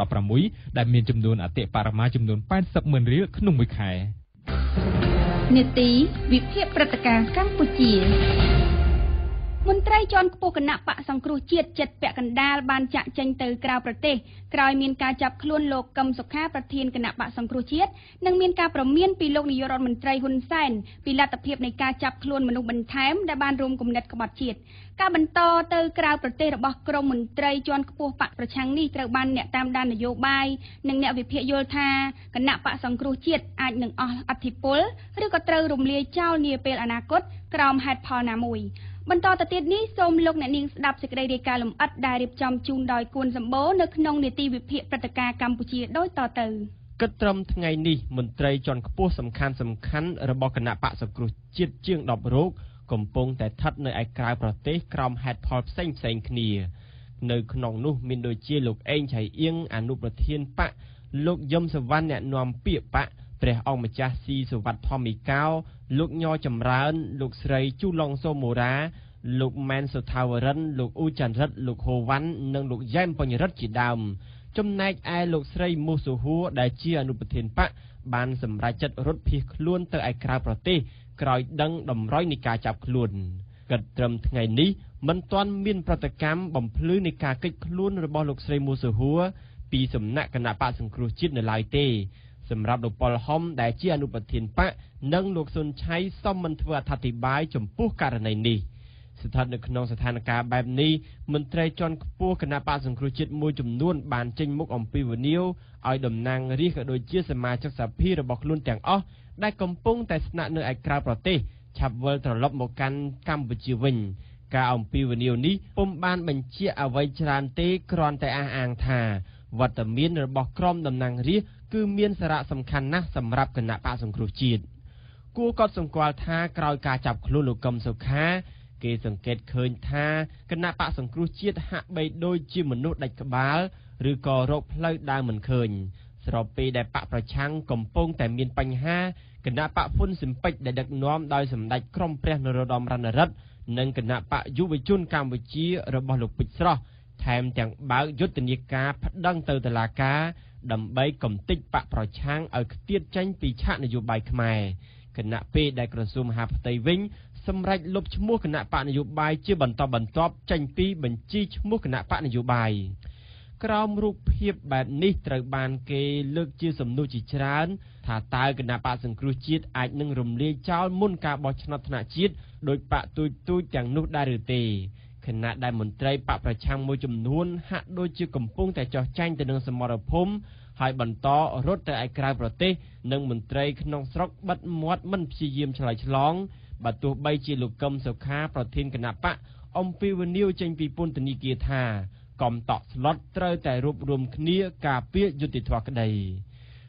Speaker 2: 2016ដែលមានចំនួនអតិបរមាចំនួន80,000រៀលក្នុងមួយខែ
Speaker 1: នេតិវិភាគព្រឹត្តិការណ៍កម្ពុជាមន្ត្រីជាន់ខ្ពស់គណៈបកសង្គ្រោះជាតិចិត្តពាក់កណ្ដាលបានចាក់ចេញទៅក្រៅប្រទេសក្រោយមានការចាប់ខ្លួនលោកកឹមសុខាប្រធានគណៈបកសង្គ្រោះជាតិនិងមានការព្រមានពីលោកនាយករដ្ឋមន្ត្រីហ៊ុនសែនពីលទ្ធភាពនៃការចាប់ខ្លួនមនុស្សបន្ថែមដែលបានរួមគំនិតក្បត់ជាតិការបន្តទៅក្រៅប្រទេសរបស់ក្រមមន្ត្រីជាន់ខ្ពស់បកប្រឆាំងនេះត្រូវបានអ្នកតាមដាននយោបាយនិងអ្នកវិភាគយល់ថាគណៈបកសង្គ្រោះជាតិអាចនឹងអស់អធិបុលឬក៏ត្រូវរំលាយចោលនាពេលអនាគតក្រោមហេតុផលណាមួយបន្តទៅទៀតនេះសូមលោកអ្នកនាងស្ដាប់សេចក្តីរាយការណ៍លម្អិតដែលរៀបចំជូនដោយគួនសម្បូរនៅក្នុងនេតិវិភាគព្រឹត្តិការណ៍កម្ពុជាដូចតទៅ
Speaker 10: គិតត្រឹមថ្ងៃនេះមន្ត្រីជាន់ខ្ពស់សំខាន់របស់គណៈបកសង្គ្រោះជាតិជាង10រូបកំពុងតែស្ថិតនៅឯក្រៅប្រទេសក្រោមហេតុផលផ្សេងគ្នានៅក្នុងនោះមានដូចជាលោកអេងឆៃអៀងអនុប្រធានបកលោកយមសវណ្ណអ្នកនាំពាក្យបកព្រះអង្គម្ចាស់ស៊ីសុវត្ថិធម្មីកោលោកញចម្រើនលោកស្រីជូឡុងសូមូរ៉ាលោកម៉ែនសុថាវរិនលោកអ៊ូច័ន្ទរិទ្ធលោកហូវ៉ាន់និងលោកយ៉ែមបញ្ញរិទ្ធជាដើមចំណែកឯលោកស្រីមូសុហួរដែលជាអនុប្រធានបកបានសម្រេចចិត្តរត់ភៀសខ្លួនទៅឯក្រៅប្រទេសក្រោយដឹងតម្រុយនៃការចាប់ខ្លួនគិតត្រឹមថ្ងៃនេះមិនទាន់មានប្រតិកម្មបំភ្លឺនៃការគេចខ្លួនរបស់លោកស្រីមូសុហួរពីសំណាក់គណៈបកសង្គ្រោះជាតិនៅឡើយទេសម្រាប់លោកប៉ុលហុំដែលជាអនុប្រធានបកនិងលោកសុនឆៃសមមិនធ្វើអត្ថាធិប្បាយចំពោះករណីនេះស្ថិតនៅក្នុងស្ថានភាពបែបនេះមន្ត្រីជាន់ខ្ពស់គណៈបកសង្គ្រោះជាតិមួយចំនួនបានចេញមុខអំពាវនាវឲ្យតំណាងរាស្ត្រក៏ដូចជាសមាជិកសភារបស់ខ្លួនទាំងអស់ដែលកំពុងតែស្នាក់នៅឯក្រៅប្រទេសឆាប់វិលត្រឡប់មកកាន់កម្ពុជាវិញការអំពាវនាវនេះពុំបានបញ្ជាក់អ្វីច្រើនទេគ្រាន់តែអះអាងថាវត្តមានរបស់ក្រុមតំណាងរាស្ត្រគឺមានសារៈសំខាន់ណាស់សម្រាប់គណៈបកសង្គ្រោះជាតិគួរកត់សម្គាល់ថាក្រោយការចាប់ខ្លួនលោកកឹមសុខាគេសង្កេតឃើញថាគណៈបកសង្គ្រោះជាតិហាក់បីដូចជាមនុស្សដាច់ក្បាលឬក៏រកផ្លូវដើរមិនឃើញស្របពេលដែលបកប្រឆាំងកំពុងតែមានបញ្ហាគណៈបកហ៊ុនស៊ិនប៉ិចដែលដឹកនាំដោយសម្ដេចក្រមព្រះនរោត្តមរណរដ្ឋនិងគណៈបកយុវជនកម្ពុជារបស់លោកពេជ្រស្រស់ថែមទាំងបើកយុទ្ធនាការប្តឹងទៅតុលាការដើម្បីកំទេចបកប្រឆាំងឲ្យខ្ទាតចេញពីឆាកនយោបាយខ្មែរគណៈពេលដែលក្រសួងមហាផ្ទៃវិញសម្រាប់លុបឈ្មោះគណៈបកនយោបាយជាបន្តបន្ទាប់ចេញពីបញ្ជីឈ្មោះគណៈបកនយោបាយក្រោមរូបភាពបែបនេះត្រូវបានគេលើកជាសំណួរជាច្រើនថាតើគណៈបកសង្គ្រោះជាតិអាចនឹងរំលាយចោលមុនការបោះឆ្នោតថ្នាក់ជាតិដោយបកទូចទាំងនោះដែរឬទេខណៈដែលមន្ត្រីបកប្រឆាំងមួយចំនួនហាក់ដូចជាកំពុងតែចោះចាញ់ទៅនឹងសមរភូមិហើយបន្តរត់ទៅឯក្រៅប្រទេសនិងមន្ត្រីក្នុងស្រុកបិទមាត់មិនព្យាយាមឆ្លើយឆ្លងបើទោះបីជាលោកកឹមសុខាប្រធានគណៈបកអំពីវនីវចេញពីពន្ធនាគារថាកំតក់ស្លុតត្រូវតែរួបរวมគ្នាការពារយុត្តិធម៌ក្តី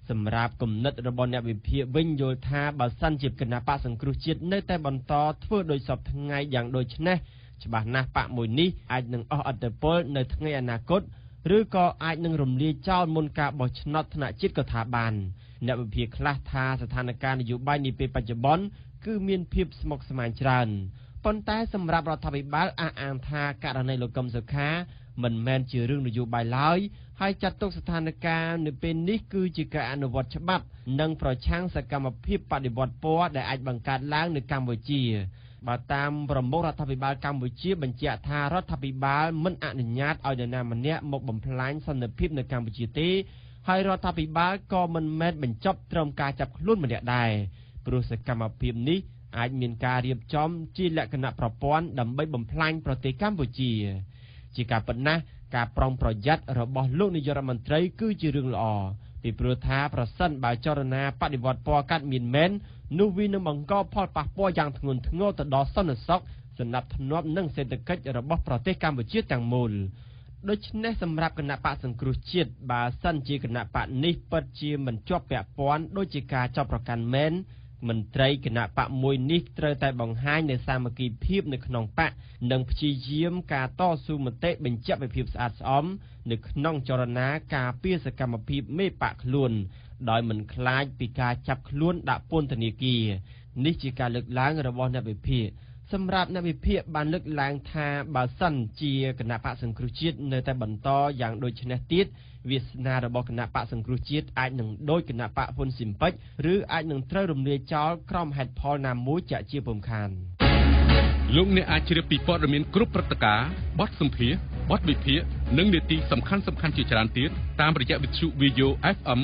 Speaker 10: សម្រាប់គំនិតរបស់អ្នកវិភាគវិញយល់ថាបើសិនជាគណៈបកសង្គ្រោះជាតិនៅតែបន្តធ្វើដោយសពថ្ងៃយ៉ាងដូចនេះច្បាស់ណាស់បកមួយនេះអាចនឹងអស់ឥទ្ធិពលនៅថ្ងៃអនាគតឬក៏អាចនឹងរំលាយចោលមុនការបោះឆ្នោតថ្នាក់ជាតិក៏ថាបានអ្នកវិភាគខ្លះថាស្ថានភាពនយោបាយនាពេលបច្ចុប្បន្នគឺមានភាពស្មុគស្មាញច្រើនប៉ុន្តែសម្រាប់រដ្ឋាភិបាលអះអាងថាករណីលោកកឹមសុខាមិនមែនជារឿងនយោបាយឡើយហើយចាត់ទុកស្ថានភាពនៅពេលនេះគឺជាការអនុវត្តច្បាប់និងប្រឆាំងសកម្មភាពបដិវត្តពណ៌ដែលអាចបង្កើតឡើងនៅកម្ពុជាបើតាមប្រមុខរដ្ឋាភិបាលកម្ពុជាបញ្ជាក់ថារដ្ឋាភិបាលមិនអនុញ្ញាតឲ្យនរណាម្នាក់មកបំផ្លាញសន្តិភាពនៅកម្ពុជាទេហើយរដ្ឋាភិបាលក៏មិនមែនបញ្ចប់ត្រឹមការចាប់ខ្លួនម្នាក់ដែរព្រោះសកម្មភាពនេះអាចមានការរៀបចំជាលក្ខណៈប្រព័ន្ធដើម្បីបំផ្លាញប្រទេសកម្ពុជាជាការពិតណាស់ការប្រុងប្រយ័ត្នរបស់លោកនាយករដ្ឋមន្ត្រីគឺជារឿងល្អពីព្រោះថាប្រសិនបើចលនាបដិវត្តពណ៌កាត់មានមែននោះវានឹងបង្កផលប៉ះពាល់យ៉ាងធ្ងន់ធ្ងរទៅដល់សន្តិសុខសណ្ដាប់ធ្នាប់និងសេដ្ឋកិច្ចរបស់ប្រទេសកម្ពុជាទាំងមូលដូច្នេះសម្រាប់គណៈបកសង្គ្រោះជាតិបើសិនជាគណៈបកនេះពិតជាមិនជាប់ពាក់ព័ន្ធដូចជាការចាប់ប្រកាន់មែនមន្ត្រីគណៈបកមួយនេះត្រូវតែបង្ហាញនូវសាមគ្គីភាពនៅក្នុងបកនិងព្យាយាមការតស៊ូមតិបញ្ជាក់ពីភាពស្អាតស្អំនៅក្នុងចលនាការពារសកម្មភាពមេបកខ្លួនដោយមិនខ្លាចពីការចាប់ខ្លួនដាក់ពន្ធនាគារនេះជាការលើកឡើងរបស់អ្នកវិភាគសម្រាប់អ្នកវិភាគបានលើកឡើងថាបើសិនជាគណៈបកសង្គ្រោះជាតិនៅតែបន្តយ៉ាងដូចនេះទៀតវាសនារបស់គណៈបកសង្គ្រោះជាតិអាចនឹងដូចគណៈបកហ៊ុនស៊ីមពេចឬអាចនឹងត្រូវរំលាយចោលក្រោមហេតុផលណាមួយជាក់ជាពុំខាន
Speaker 6: លោកអ្នកអាចជ្រាបពីព័ត៌មានគ្រប់ព្រឹត្តិការណ៍បទសម្ភាសន៍បទវិភាគនិងនីតិសំខាន់ជាច្រើនទៀតតាមរយៈវិទ្យុ VO FM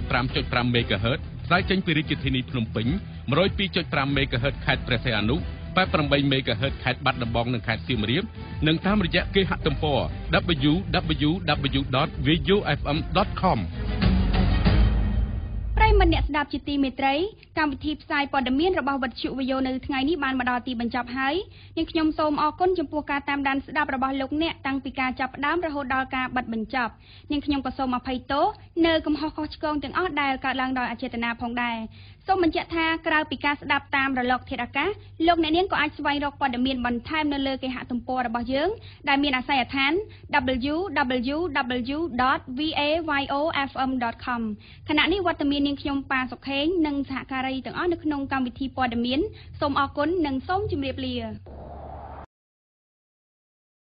Speaker 6: 105.5 MHz ផ្សាយចេញពីរាជធានីភ្នំពេញ 102.5 MHz ខេត្តព្រះសីហនុ 88 MHz ខេត្តបាត់ដំបងនិងខេត្តសៀមរាបនិងតាមរយៈគេហទំព័រ www.vojofm.com
Speaker 1: ប្រិយមិត្តអ្នកស្ដាប់ជាទីមេត្រីកម្មវិធីផ្សាយព័ត៌មានរបស់វិទ្យុ VO នៅថ្ងៃនេះបានមកដល់ទីបញ្ចប់ហើយនាងខ្ញុំសូមអរគុណចំពោះការតាមដានស្ដាប់របស់លោកអ្នកតាំងពីការចាប់ផ្ដើមរហូតដល់ការបិទបញ្ចប់នាងខ្ញុំក៏សូមអភ័យទោសនៅកំហុសខុសឆ្គងទាំងអស់ដែលកើតឡើងដោយអចេតនាផងដែរសូមបញ្ជាក់ថាក្រៅពីការស្ដាប់តាមរលកធាតុអាកាសលោកអ្នកនាងក៏អាចស្វែងរកព័ត៌មានបន្ថែមនៅលើគេហទំព័ររបស់យើងដែលមានអាស័យដ្ឋាន www.vayofm.com ខណៈនេះវត្តមាននាងខ្ញុំប៉ាសុខេងនិងសហការីទាំងអស់នៅក្នុងកម្មវិធីព័ត៌មានសូមអរគុណនិងសូមជម្រាបលា